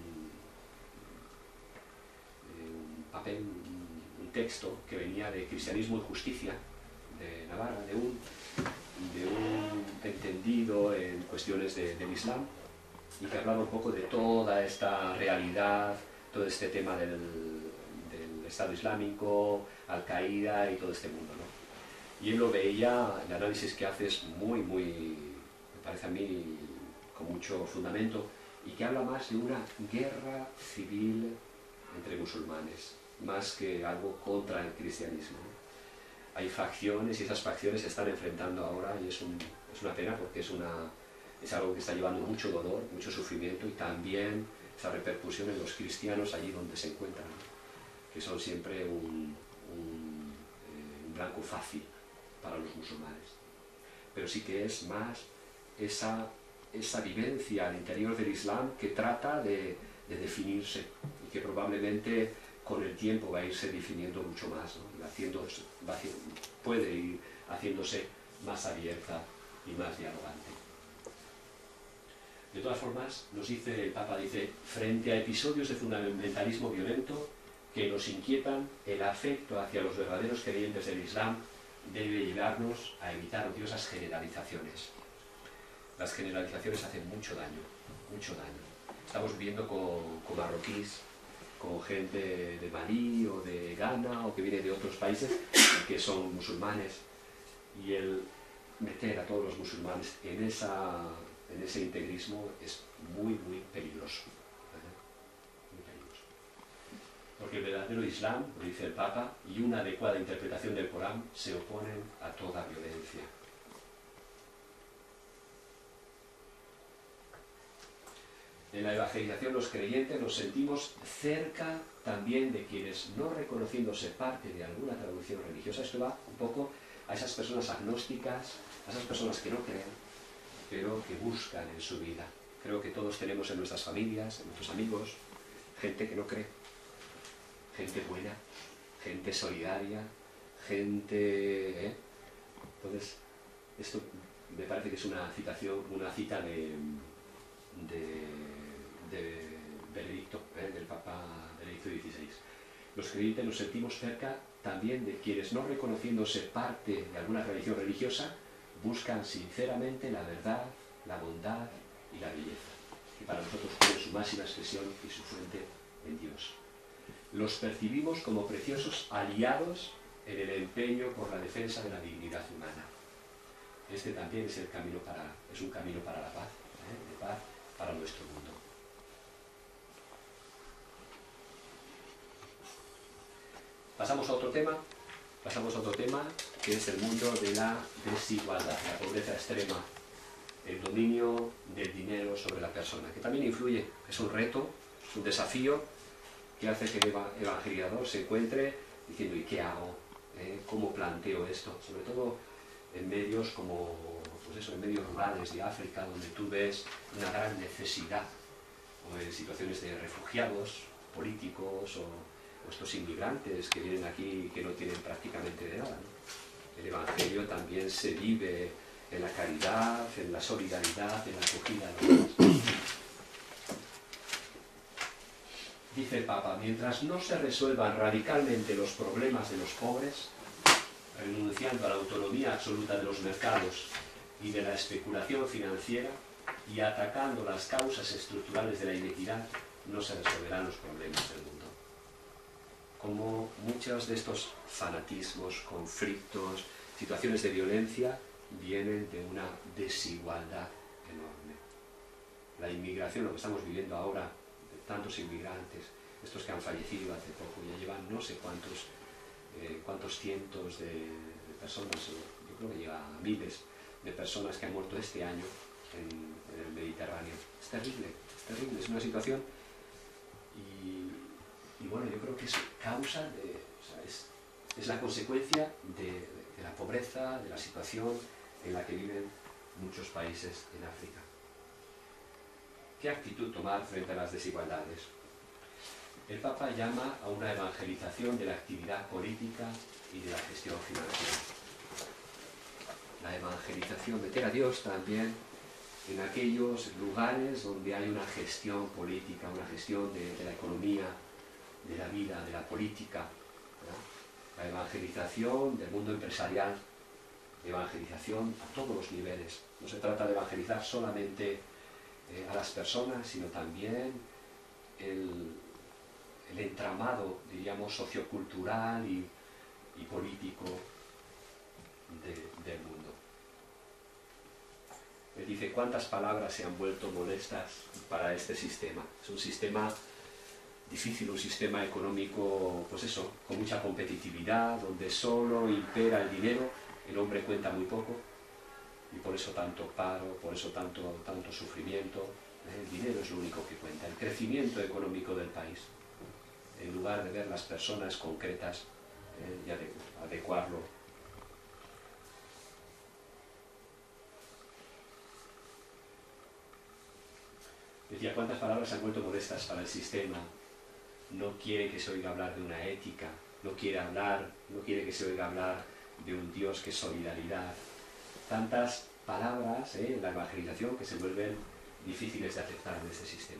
un papel, un, un texto que venía de Cristianismo y Justicia de Navarra, de un, de un entendido en cuestiones de, del Islam, y que hablaba un poco de toda esta realidad, todo este tema del, del Estado Islámico, Al-Qaeda y todo este mundo, ¿no? Y él lo veía, el análisis que hace es muy, muy, me parece a mí, con mucho fundamento, y que habla más de una guerra civil entre musulmanes, más que algo contra el cristianismo. Hay facciones y esas facciones se están enfrentando ahora y es, un, es una pena porque es, una, es algo que está llevando mucho dolor, mucho sufrimiento y también esa repercusión en los cristianos allí donde se encuentran, ¿no?, que son siempre un, un, eh, un blanco fácil para los musulmanes. Pero sí que es más esa, esa vivencia al interior del Islam que trata de, de definirse y que probablemente con el tiempo va a irse definiendo mucho más, ¿no? Haciendo, va, puede ir haciéndose más abierta y más dialogante. De todas formas, nos dice el Papa, dice, frente a episodios de fundamentalismo violento que nos inquietan, el afecto hacia los verdaderos creyentes del Islam debe llevarnos a evitar odiosas generalizaciones. Las generalizaciones hacen mucho daño, mucho daño. Estamos viviendo con, con marroquíes, con gente de Malí o de Ghana o que viene de otros países y que son musulmanes, y el meter a todos los musulmanes en, esa, en ese integrismo es muy, muy peligroso. Muy peligroso. Porque el verdadero Islam, lo dice el Papa, y una adecuada interpretación del Corán se oponen a toda violencia. En la evangelización los creyentes nos sentimos cerca también de quienes, no reconociéndose parte de alguna tradición religiosa, esto va un poco a esas personas agnósticas, a esas personas que no creen, pero que buscan en su vida. Creo que todos tenemos en nuestras familias, en nuestros amigos, gente que no cree, gente buena, gente solidaria, gente... ¿eh? Entonces, esto me parece que es una citación, una cita de... de de Benedicto, ¿eh? del Papa Benedicto dieciséis. Los creyentes nos sentimos cerca también de quienes, no reconociéndose parte de alguna religión religiosa, buscan sinceramente la verdad, la bondad y la belleza, que para nosotros tiene su máxima expresión y su fuente en Dios. Los percibimos como preciosos aliados en el empeño por la defensa de la dignidad humana. Este también es, el camino para, es un camino para la paz, ¿eh? de paz para nuestro mundo. Pasamos a otro tema, pasamos a otro tema, que es el mundo de la desigualdad, la pobreza extrema, el dominio del dinero sobre la persona, que también influye, es un reto, es un desafío que hace que el evangelizador se encuentre diciendo, ¿y qué hago? ¿Eh? ¿Cómo planteo esto? Sobre todo en medios como, pues eso, en medios rurales de África, donde tú ves una gran necesidad, o en situaciones de refugiados políticos, o, o estos inmigrantes que vienen aquí y que no tienen prácticamente de nada, ¿no? El Evangelio también se vive en la caridad, en la solidaridad, en la acogida de los demás. Dice el Papa, mientras no se resuelvan radicalmente los problemas de los pobres, renunciando a la autonomía absoluta de los mercados y de la especulación financiera y atacando las causas estructurales de la inequidad, no se resolverán los problemas del mundo. Como muchos de estos fanatismos, conflictos, situaciones de violencia vienen de una desigualdad enorme. La inmigración, lo que estamos viviendo ahora, de tantos inmigrantes, estos que han fallecido hace poco, ya llevan no sé cuántos, eh, cuántos cientos de, de personas, yo creo que lleva miles de personas que han muerto este año en, en el Mediterráneo. Es terrible, es terrible, es una situación y, y bueno, yo creo que es causa de, o sea, es, es la consecuencia de, de la pobreza, de la situación en la que viven muchos países en África. ¿Qué actitud tomar frente a las desigualdades? El Papa llama a una evangelización de la actividad política y de la gestión financiera. La evangelización, meter a Dios también en aquellos lugares donde hay una gestión política, una gestión de, de la economía, de la vida, de la política, ¿verdad? La evangelización del mundo empresarial, evangelización a todos los niveles. No se trata de evangelizar solamente eh, a las personas, sino también el, el entramado, diríamos, sociocultural y, y político de, del mundo. Él dice, ¿cuántas palabras se han vuelto molestas para este sistema? Es un sistema difícil, un sistema económico, pues eso, con mucha competitividad, donde solo impera el dinero. El hombre cuenta muy poco y por eso tanto paro, por eso tanto, tanto sufrimiento. El dinero es lo único que cuenta, el crecimiento económico del país, en lugar de ver las personas concretas eh, y ade adecuarlo. Decía, ¿cuántas palabras se han vuelto molestas para el sistema? No quiere que se oiga hablar de una ética, no quiere hablar, no quiere que se oiga hablar de un Dios que es solidaridad. Tantas palabras ¿eh? en la evangelización que se vuelven difíciles de aceptar en este sistema.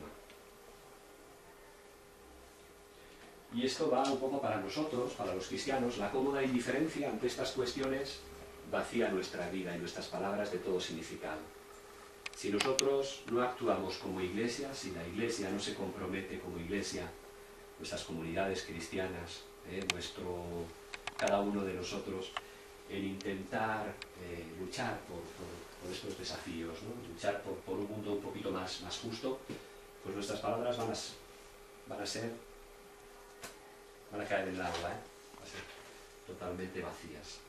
Y esto va un poco para nosotros, para los cristianos, la cómoda indiferencia ante estas cuestiones vacía nuestra vida y nuestras palabras de todo significado. Si nosotros no actuamos como iglesia, si la iglesia no se compromete como iglesia, nuestras comunidades cristianas, ¿eh? nuestro, cada uno de nosotros, en intentar eh, luchar por, por, por estos desafíos, ¿no? luchar por, por un mundo un poquito más, más justo, pues nuestras palabras van a, van a ser, van a caer en el agua, ¿eh? van a ser totalmente vacías.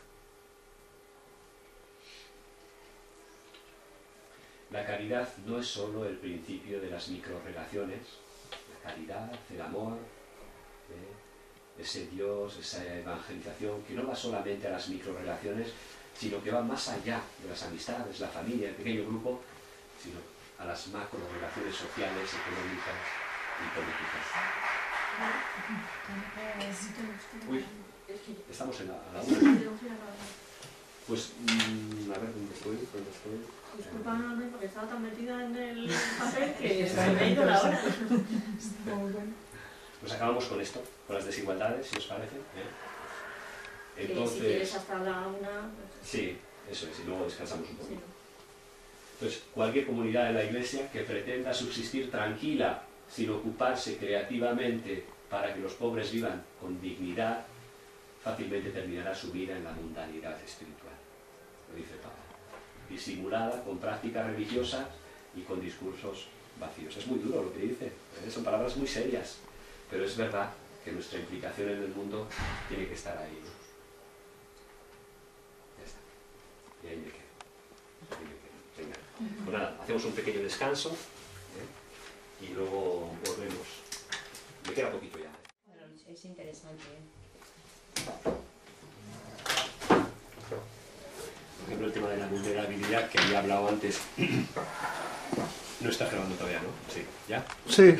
La caridad no es solo el principio de las microrelaciones, la caridad, el amor, ¿eh? ese Dios, esa evangelización, que no va solamente a las microrelaciones, sino que va más allá de las amistades, la familia, el pequeño grupo, sino a las macrorelaciones sociales, económicas y políticas. Uy, estamos en la, a la una. Pues, mmm, a ver, ¿dónde estoy? ¿Dónde estoy?
Disculpadme porque estaba tan metida en el papel que se me ha ido la hora.
Pues acabamos con esto, con las desigualdades, si os parece. ¿eh? Entonces,
si quieres hasta la una...
Sí, eso es, y luego descansamos un poquito.
Sí.
Entonces, cualquier comunidad de la Iglesia que pretenda subsistir tranquila, sin ocuparse creativamente para que los pobres vivan con dignidad, fácilmente terminará su vida en la mundanidad espiritual, lo dice el Papa, disimulada con prácticas religiosas y con discursos vacíos. Es muy duro lo que dice, ¿eh? Son palabras muy serias, pero es verdad que nuestra implicación en el mundo tiene que estar ahí, ¿no? Ya está. Y ahí me quedo. Ahí me quedo. Venga. Pues nada, hacemos un pequeño descanso, ¿eh? Y luego volvemos. Me queda poquito ya.
Bueno, es interesante, ¿eh?
Por ejemplo, el tema de la vulnerabilidad que había hablado antes. No está grabando todavía, ¿no? Sí. ¿Ya?
Sí.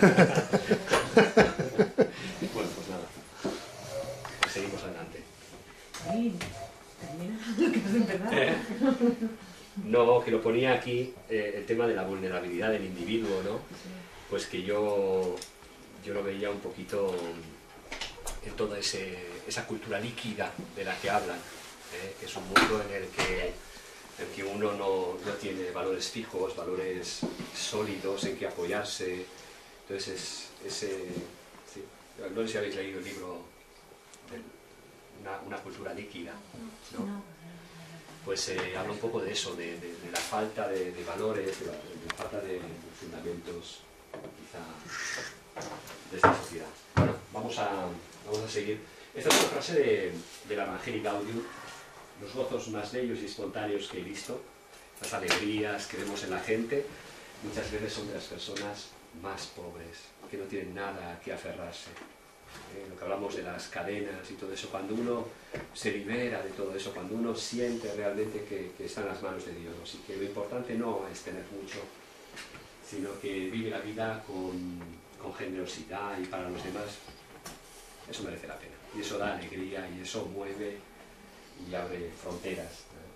Bueno, pues nada. Seguimos adelante.
Sí, termina lo que has empezado.
¿Eh? No, que lo ponía aquí, eh, el tema de la vulnerabilidad del individuo, ¿no? Pues que yo, yo lo veía un poquito en toda ese, esa cultura líquida de la que hablan, ¿eh? Que es un mundo en el que, en que uno no, no tiene valores fijos, valores sólidos en que apoyarse. Entonces, es, ese, sí, no sé si habéis leído el libro de una, una cultura líquida, ¿no? Pues eh, habla un poco de eso, de, de, de la falta de, de valores, de la, de la falta de fundamentos, quizá, de esta sociedad. Bueno, vamos a, vamos a seguir. Esta es una frase de, de la Evangelii Gaudium: los gozos más bellos y espontáneos que he visto, las alegrías que vemos en la gente, muchas veces son de las personas más pobres, que no tienen nada a que aferrarse. Eh, lo que hablamos de las cadenas y todo eso, cuando uno se libera de todo eso, cuando uno siente realmente que, que está en las manos de Dios, y que lo importante no es tener mucho, sino que vive la vida con, con generosidad y para los demás, eso merece la pena. Y eso da alegría, y eso mueve y abre fronteras. ¿eh?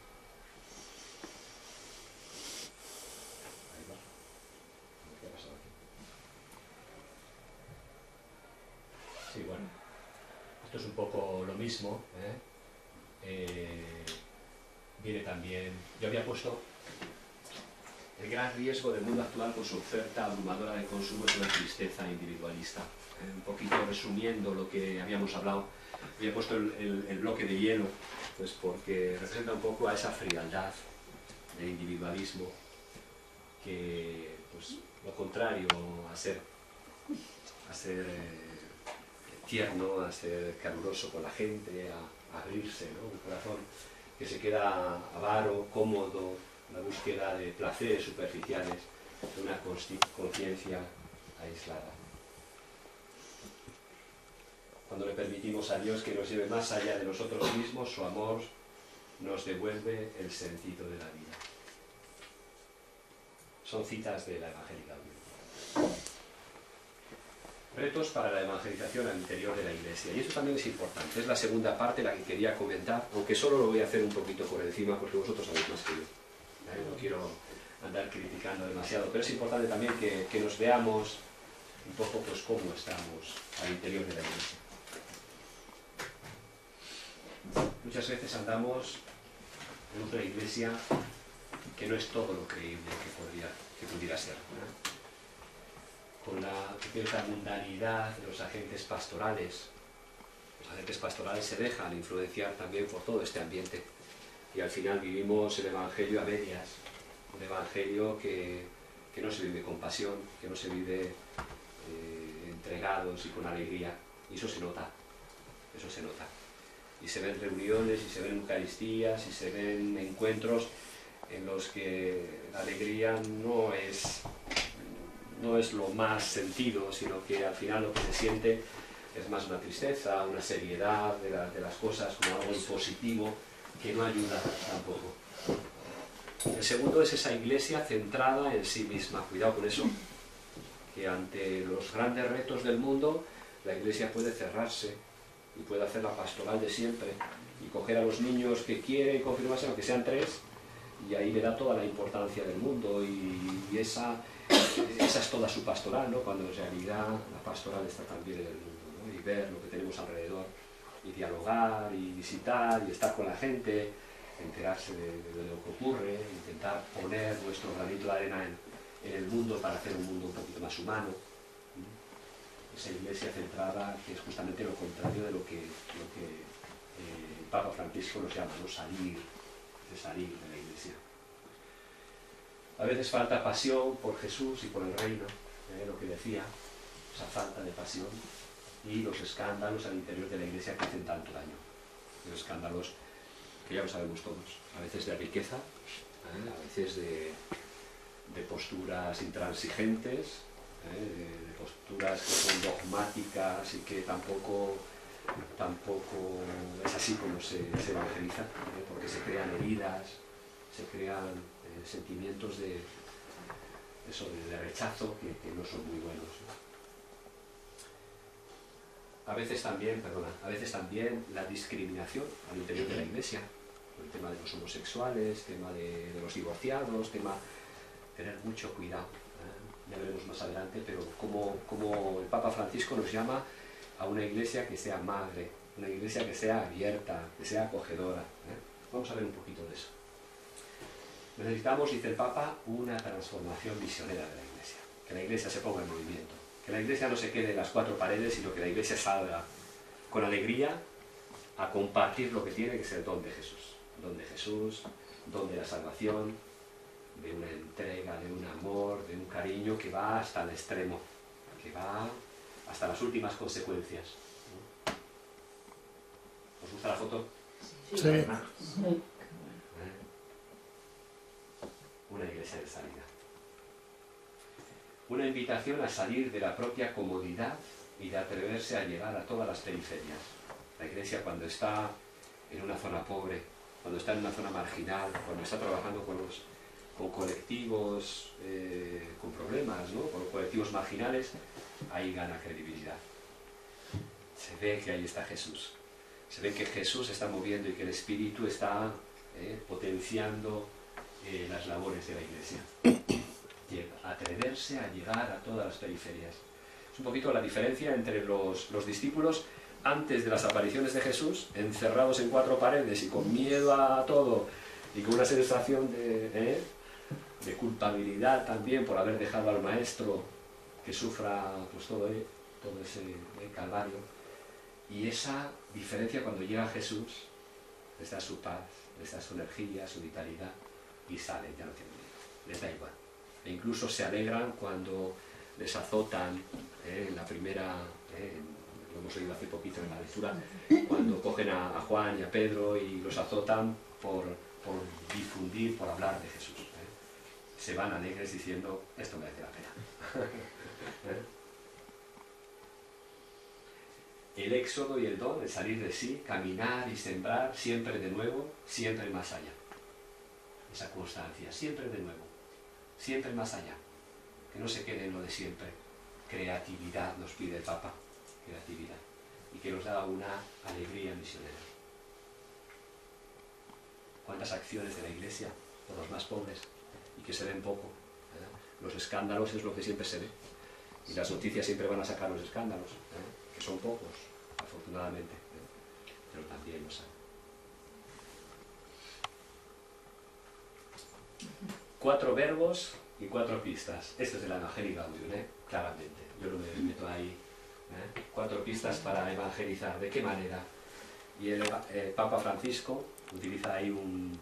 Ahí va. ¿Qué ha pasado aquí? Sí, bueno, esto es un poco lo mismo, ¿eh? Eh, viene también, yo había puesto el gran riesgo del mundo actual con su oferta abrumadora de consumo es una tristeza individualista. Eh, un poquito resumiendo lo que habíamos hablado, había puesto el, el, el bloque de hielo, pues porque representa un poco a esa frialdad del individualismo, que pues lo contrario a ser, a ser eh, tierno, a ser caluroso con la gente, a, a abrirse, ¿no? Un corazón que se queda avaro, cómodo, la búsqueda de placeres superficiales, de una conciencia aislada. Cuando le permitimos a Dios que nos lleve más allá de nosotros mismos, su amor nos devuelve el sentido de la vida. Son citas de la Evangelii Gaudium. Retos para la evangelización al interior de la Iglesia. Y esto también es importante. Es la segunda parte la que quería comentar, aunque solo lo voy a hacer un poquito por encima, porque vosotros sabéis más que yo. ¿Eh? No quiero andar criticando demasiado, pero es importante también que, que nos veamos un poco pues cómo estamos al interior de la Iglesia. Muchas veces andamos en otra Iglesia que no es todo lo creíble que, podría, que pudiera ser, ¿no? Con la cierta mundanidad de los agentes pastorales. Los agentes pastorales se dejan influenciar también por todo este ambiente, y al final vivimos el Evangelio a medias, un Evangelio que, que no se vive con pasión, que no se vive eh, entregados y con alegría, y eso se nota, eso se nota. Y se ven reuniones, y se ven eucaristías, y se ven encuentros en los que la alegría no es, no es lo más sentido, sino que al final lo que se siente es más una tristeza, una seriedad de, la, de las cosas, como algo impositivo, que no ayuda tampoco. El segundo es esa Iglesia centrada en sí misma. Cuidado con eso, que ante los grandes retos del mundo, la Iglesia puede cerrarse y puede hacer la pastoral de siempre y coger a los niños que quiere y confirmarse, aunque sean tres, y ahí le da toda la importancia del mundo, y, y esa, esa es toda su pastoral, ¿no? Cuando en realidad la pastoral está también en el mundo, ¿no? Y ver lo que tenemos alrededor, y dialogar, y visitar, y estar con la gente, enterarse de, de lo que ocurre, intentar poner nuestro granito de arena en, en el mundo para hacer un mundo un poquito más humano. Esa Iglesia centrada, que es justamente lo contrario de lo que, lo que eh, el Papa Francisco nos llama, ¿no? Salir, de salir de la Iglesia. A veces falta pasión por Jesús y por el reino, eh, lo que decía, esa falta de pasión, y los escándalos al interior de la Iglesia que hacen tanto daño. Los escándalos que ya lo sabemos todos, a veces de riqueza, ¿eh? A veces de, de posturas intransigentes, ¿eh? de posturas que son dogmáticas y que tampoco, tampoco es así como se, se evangeliza, ¿eh? Porque se crean heridas, se crean eh, sentimientos de, eso, de, de rechazo que, que no son muy buenos, ¿no? A veces también, perdona, a veces también la discriminación al interior de la Iglesia, el tema de los homosexuales, tema de, de los divorciados, tema tener mucho cuidado, ¿eh? Ya veremos más adelante, pero como, como el Papa Francisco nos llama a una Iglesia que sea madre, una Iglesia que sea abierta, que sea acogedora, ¿eh? Vamos a ver un poquito de eso. Necesitamos, dice el Papa, una transformación misionera de la Iglesia, que la Iglesia se ponga en movimiento. Que la Iglesia no se quede en las cuatro paredes, sino que la Iglesia salga con alegría a compartir lo que tiene, que es el don de Jesús. Don de Jesús, don de la salvación, de una entrega, de un amor, de un cariño que va hasta el extremo, que va hasta las últimas consecuencias. ¿Os gusta la foto?
Sí.
Sí. ¿Eh? Una iglesia de salida. Una invitación a salir de la propia comodidad y de atreverse a llegar a todas las periferias. La Iglesia, cuando está en una zona pobre, cuando está en una zona marginal, cuando está trabajando con, los, con colectivos eh, con problemas, ¿no? Con colectivos marginales, ahí gana credibilidad. Se ve que ahí está Jesús. Se ve que Jesús se está moviendo y que el Espíritu está eh, potenciando eh, las labores de la Iglesia. Atreverse a llegar a todas las periferias. Es un poquito la diferencia entre los, los discípulos antes de las apariciones de Jesús, encerrados en cuatro paredes y con miedo a todo y con una sensación de, ¿eh? de culpabilidad también por haber dejado al maestro que sufra pues, todo, ¿eh? todo ese ¿eh? calvario. Y esa diferencia cuando llega Jesús, les da su paz, les da su energía, su vitalidad y salen, ya no tienen miedo, les da igual. E incluso se alegran cuando les azotan, eh, en la primera, eh, lo hemos oído hace poquito en la lectura, cuando cogen a, a Juan y a Pedro y los azotan por, por difundir, por hablar de Jesús. Eh. Se van alegres diciendo, esto merece la pena. ¿Eh? El éxodo y el don, el salir de sí, caminar y sembrar siempre de nuevo, siempre más allá. Esa constancia, siempre de nuevo. Siempre más allá, que no se quede en lo de siempre. Creatividad nos pide el Papa, creatividad, y que nos da una alegría misionera. ¿Cuántas acciones de la Iglesia por los más pobres y que se ven poco? ¿Eh? Los escándalos es lo que siempre se ve, y las noticias siempre van a sacar los escándalos, ¿eh? Que son pocos, afortunadamente, ¿eh? Pero también los hay. Cuatro verbos y cuatro pistas. Esto es de la Evangelii Gaudium, ¿eh? Claramente. Yo lo meto ahí. ¿eh? Cuatro pistas para evangelizar. ¿De qué manera? Y el, el Papa Francisco utiliza ahí un,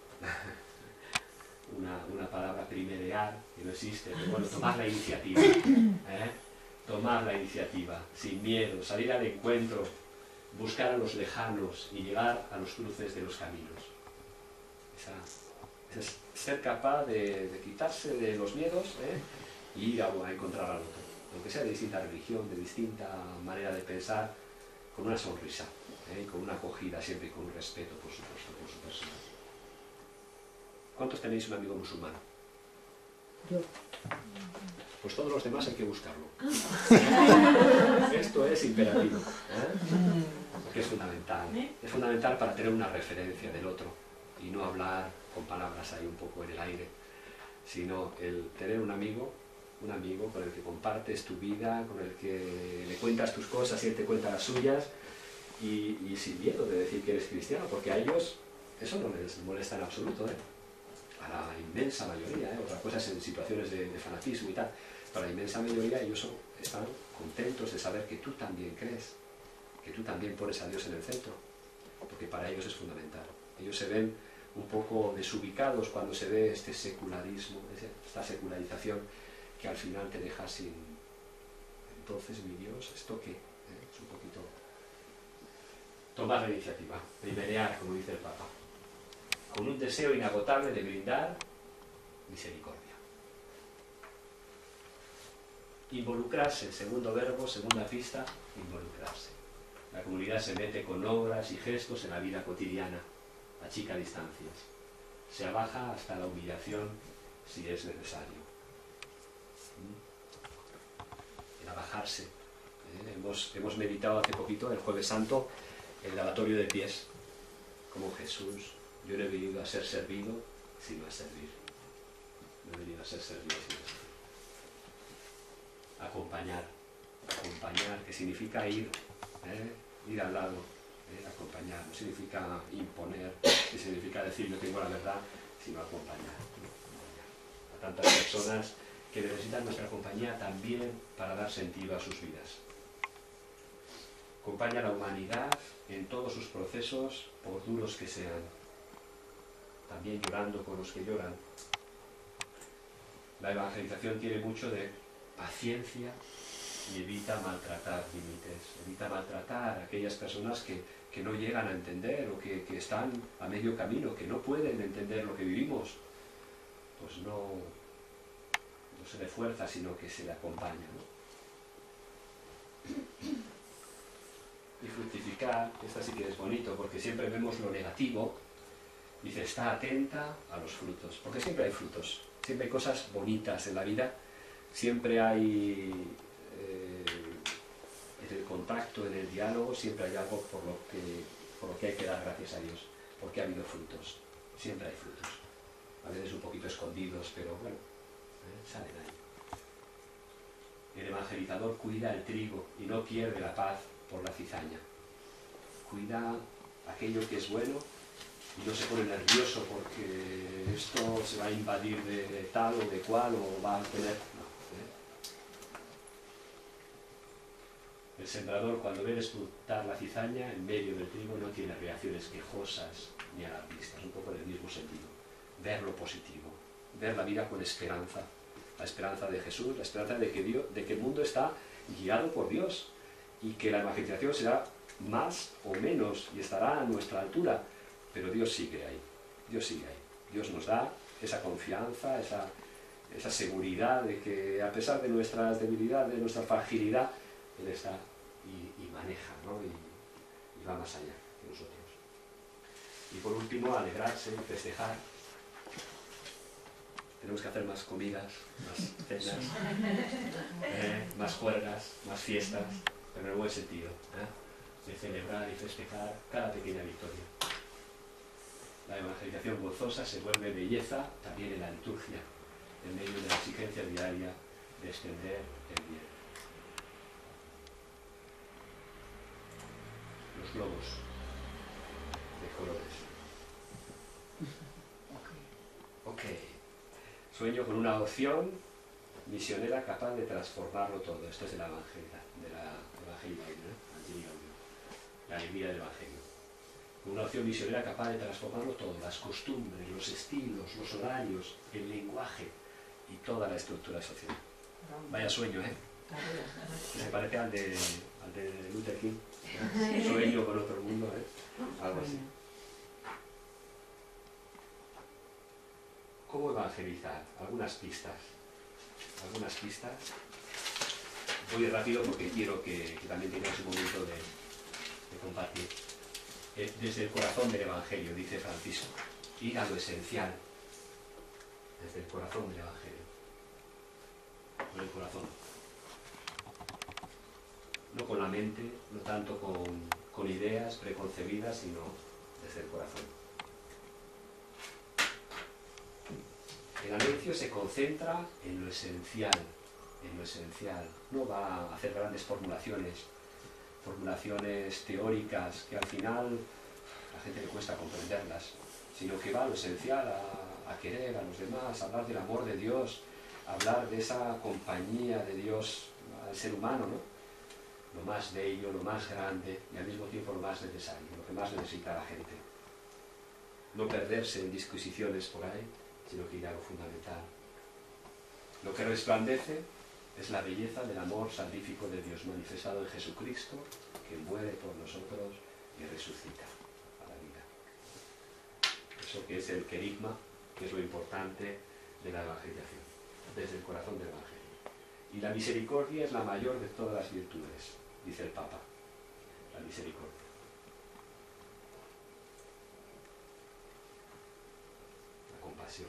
una, una palabra primerear, que no existe, pero bueno, tomar la iniciativa. ¿eh? Tomar la iniciativa, sin miedo, salir al encuentro, buscar a los lejanos y llegar a los cruces de los caminos. Esa, es ser capaz de, de quitarse de los miedos ¿eh? y ir a, a encontrar al otro, aunque sea de distinta religión, de distinta manera de pensar, con una sonrisa ¿eh? y con una acogida siempre y con un respeto, por supuesto, por su persona. ¿Cuántos tenéis un amigo musulmán?
Yo.
Pues todos los demás hay que buscarlo. Esto es imperativo, ¿eh? Porque es fundamental. Es fundamental para tener una referencia del otro y no hablar con palabras ahí un poco en el aire, sino el tener un amigo, un amigo con el que compartes tu vida, con el que le cuentas tus cosas y él te cuenta las suyas, y, y sin miedo de decir que eres cristiano, porque a ellos eso no les molesta en absoluto, ¿eh? A la inmensa mayoría, ¿eh? Otra cosa es en situaciones de, de fanatismo y tal, para la inmensa mayoría ellos son, están contentos de saber que tú también crees, que tú también pones a Dios en el centro, porque para ellos es fundamental. Ellos se ven un poco desubicados cuando se ve este secularismo, esta secularización que al final te deja sin... Entonces, mi Dios, ¿esto qué? ¿Eh? Es un poquito... Tomar la iniciativa, primerear, como dice el Papa, con un deseo inagotable de brindar misericordia. Involucrarse, segundo verbo, segunda pista, involucrarse. La comunidad se mete con obras y gestos en la vida cotidiana, achica distancias, se abaja hasta la humillación si es necesario. El abajarse. ¿eh? Hemos, hemos meditado hace poquito, el Jueves Santo, el lavatorio de pies, como Jesús. Yo no he venido a ser servido, sino a servir. No he venido a ser servido, sino a servir. Acompañar, acompañar, que significa ir, ¿eh? ir al lado, ¿eh? acompañar, no significa imponer, no significa decir yo tengo la verdad, sino acompañar, acompañar a tantas personas que necesitan nuestra compañía también para dar sentido a sus vidas. Acompaña a la humanidad en todos sus procesos, por duros que sean, también llorando con los que lloran. La evangelización tiene mucho de paciencia y evita maltratar límites, evita maltratar a aquellas personas que, que no llegan a entender o que, que están a medio camino, que no pueden entender lo que vivimos. Pues no, no se le fuerza, sino que se le acompaña, ¿no? Y fructificar, esta sí que es bonito, porque siempre vemos lo negativo. Dice, está atenta a los frutos, porque siempre hay frutos, siempre hay cosas bonitas en la vida. Siempre hay, eh, en el contacto, en el diálogo, siempre hay algo por lo, que, por lo que hay que dar gracias a Dios, porque ha habido frutos, siempre hay frutos, a veces un poquito escondidos, pero bueno, eh, salen ahí. El evangelizador cuida el trigo y no pierde la paz por la cizaña, cuida aquello que es bueno y no se pone nervioso porque esto se va a invadir de, de tal o de cual o va a tener... El sembrador, cuando ve explotar la cizaña en medio del trigo, no tiene reacciones quejosas ni alarmistas, un poco en el mismo sentido. Ver lo positivo, ver la vida con esperanza, la esperanza de Jesús, la esperanza de que, Dios, de que el mundo está guiado por Dios y que la evangelización será más o menos y estará a nuestra altura, pero Dios sigue ahí, Dios sigue ahí. Dios nos da esa confianza, esa, esa seguridad de que a pesar de nuestras debilidades, de nuestra fragilidad, Él está y, y maneja, ¿no? y, y va más allá que nosotros. Y por último, alegrarse, festejar. Tenemos que hacer más comidas, más cenas, eh, más juergas, más fiestas, pero en el buen sentido, ¿eh? de celebrar y festejar cada pequeña victoria. La evangelización gozosa se vuelve belleza también en la liturgia, en medio de la exigencia diaria de extender el bien. Los globos de colores. Ok. Sueño con una opción misionera capaz de transformarlo todo. Esto es de la evangelia, de la evangelia, ¿no? La alegría del evangelio. Una opción misionera capaz de transformarlo todo, las costumbres, los estilos, los horarios, el lenguaje y toda la estructura social. Vaya sueño, ¿eh? Que se parece al de, al de Luther King. ¿Eh? Sueño con otro mundo, ¿eh? Algo así. ¿Cómo evangelizar? Algunas pistas. Algunas pistas. Voy rápido porque quiero que, que también tengáis un momento de, de compartir. Eh, desde el corazón del Evangelio, dice Francisco. Ir a lo esencial. Desde el corazón del Evangelio. Con el corazón. No con la mente, no tanto con, con ideas preconcebidas, sino desde el corazón. El anuncio se concentra en lo esencial, en lo esencial. No va a hacer grandes formulaciones, formulaciones teóricas que al final a la gente le cuesta comprenderlas, sino que va a lo esencial, a, a querer a los demás, a hablar del amor de Dios, a hablar de esa compañía de Dios al ser humano, ¿no? lo más bello, lo más grande y al mismo tiempo lo más necesario, lo que más necesita la gente. No perderse en disquisiciones por ahí, sino que ir a lo fundamental. Lo que resplandece es la belleza del amor salvífico de Dios manifestado en Jesucristo, que muere por nosotros y resucita a la vida. Eso que es el querigma, que es lo importante de la evangelización, desde el corazón del Evangelio. Y la misericordia es la mayor de todas las virtudes, dice el Papa, la misericordia. La compasión.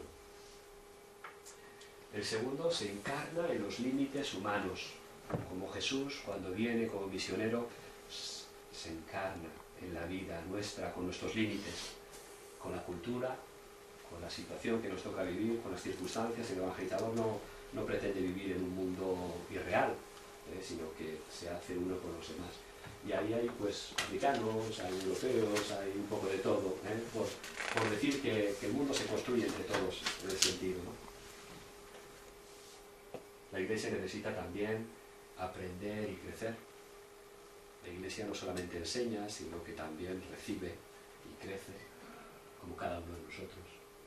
El segundo se encarna en los límites humanos, como Jesús cuando viene como misionero se encarna en la vida nuestra con nuestros límites, con la cultura, con la situación que nos toca vivir, con las circunstancias. El evangelizador no, no pretende vivir en un mundo irreal, ¿eh? sino que se hace uno con los demás. Y ahí hay pues africanos, hay europeos, hay un poco de todo, ¿eh? por, por decir que, que el mundo se construye entre todos en ese sentido, ¿no? La Iglesia necesita también aprender y crecer. La Iglesia no solamente enseña, sino que también recibe y crece, como cada uno de nosotros.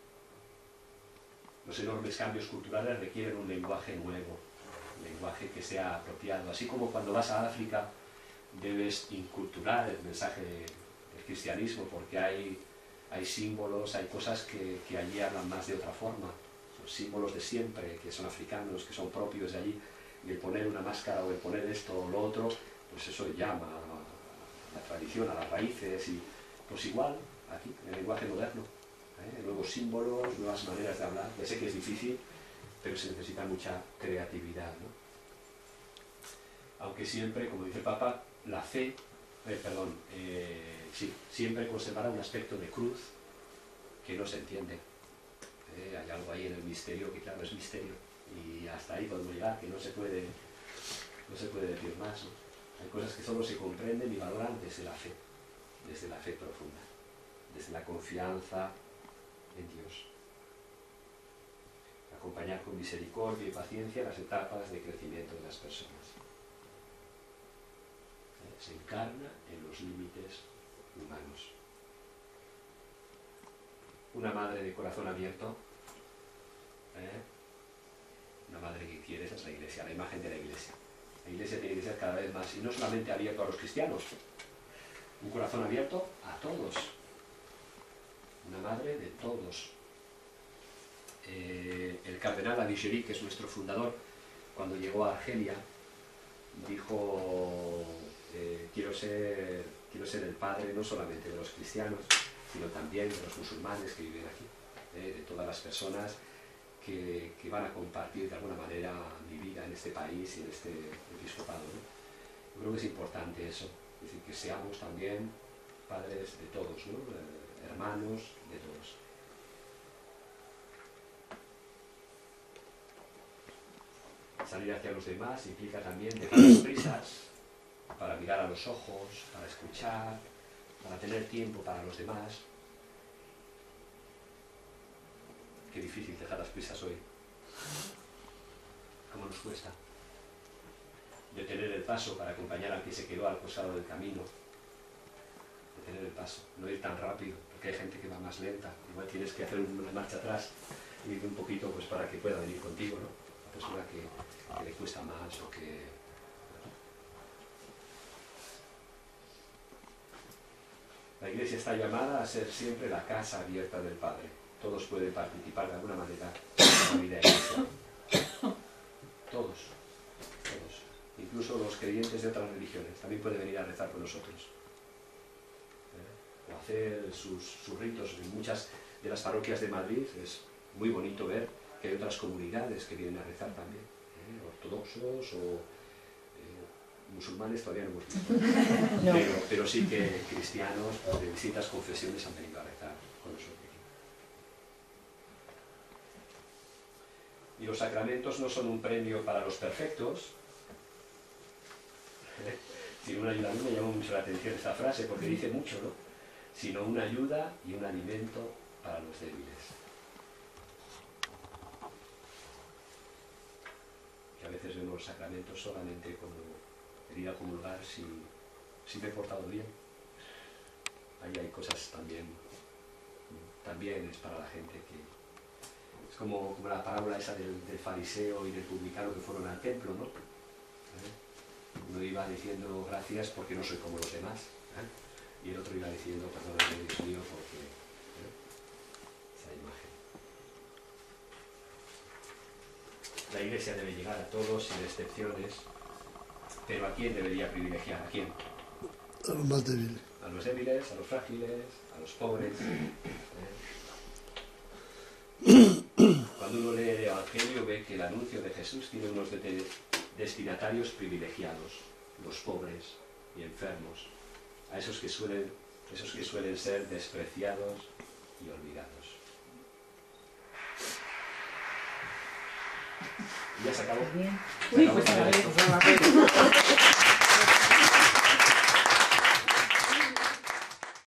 Los enormes cambios culturales requieren un lenguaje nuevo, un lenguaje que sea apropiado. Así como cuando vas a África debes inculturar el mensaje del cristianismo, porque hay, hay símbolos, hay cosas que, que allí hablan más de otra forma. Son símbolos de siempre, que son africanos, que son propios de allí. Y el poner una máscara o el poner esto o lo otro, pues eso llama a la tradición, a las raíces. Y pues igual, aquí, en el lenguaje moderno. ¿eh? Nuevos símbolos, nuevas maneras de hablar. Ya sé que es difícil, pero se necesita mucha creatividad, ¿no? Aunque siempre, como dice el Papa, la fe, eh, perdón, eh, sí, siempre conservará un aspecto de cruz que no se entiende. Eh, hay algo ahí en el misterio que claro es misterio y hasta ahí podemos llegar, que no se puede, no se puede decir más, ¿no? Hay cosas que solo se comprenden y valoran desde la fe, desde la fe profunda, desde la confianza en Dios. Acompañar con misericordia y paciencia las etapas de crecimiento de las personas. Se encarna en los límites humanos. Una madre de corazón abierto, ¿eh? una madre que quiere, esa es la Iglesia, la imagen de la Iglesia. La Iglesia tiene que ser cada vez más, y no solamente abierto a los cristianos, un corazón abierto a todos, una madre de todos. Eh, el cardenal Alighieri, que es nuestro fundador, cuando llegó a Argelia, dijo... Eh, quiero, ser, quiero ser el padre no solamente de los cristianos, sino también de los musulmanes que viven aquí, eh, de todas las personas que, que van a compartir de alguna manera mi vida en este país y en este episcopado, ¿no? Yo creo que es importante eso, es decir, que seamos también padres de todos, ¿no? eh, hermanos de todos. Salir hacia los demás implica también dejar las prisas, para mirar a los ojos, para escuchar, para tener tiempo para los demás. Qué difícil dejar las prisas hoy. ¿Cómo nos cuesta? Detener el paso para acompañar al que se quedó al costado del camino. Detener el paso, no ir tan rápido, porque hay gente que va más lenta. Igual tienes que hacer una marcha atrás y ir un poquito pues, para que pueda venir contigo, ¿no? La persona que, que le cuesta más o que... La Iglesia está llamada a ser siempre la casa abierta del Padre. Todos pueden participar de alguna manera en la vida eclesial. Todos, todos. Incluso los creyentes de otras religiones también pueden venir a rezar con nosotros. ¿Eh? O hacer sus, sus ritos. En muchas de las parroquias de Madrid es muy bonito ver que hay otras comunidades que vienen a rezar también. ¿Eh? Ortodoxos o... musulmanes todavía no hemos visto, no. pero, pero sí que cristianos de distintas confesiones han venido a rezar con nosotros. Y los sacramentos no son un premio para los perfectos, sino una ayuda. A mí me llamó mucho la atención esta frase porque dice mucho, ¿no? Sino una ayuda y un alimento para los débiles. Que a veces vemos los sacramentos solamente como el ir a comulgar si, si me he portado bien. Ahí hay cosas también, también es para la gente que... Es como, como la parábola esa del, del fariseo y del publicano que fueron al templo, ¿no? ¿Eh? Uno iba diciendo gracias porque no soy como los demás, ¿eh? Y el otro iba diciendo perdóname, Dios mío, porque... ¿eh? Esa imagen. La Iglesia debe llegar a todos sin excepciones, pero ¿a quién debería privilegiar? ¿A quién?
A los más débiles.
A los débiles, a los frágiles, a los pobres. ¿eh? Cuando uno lee el Evangelio ve que el anuncio de Jesús tiene unos de destinatarios privilegiados, los pobres y enfermos, a esos que suelen, esos que suelen ser despreciados y olvidados. ¿Ya se acabó?
Bien.
Se
Uy,
acabó.
pues a la vez.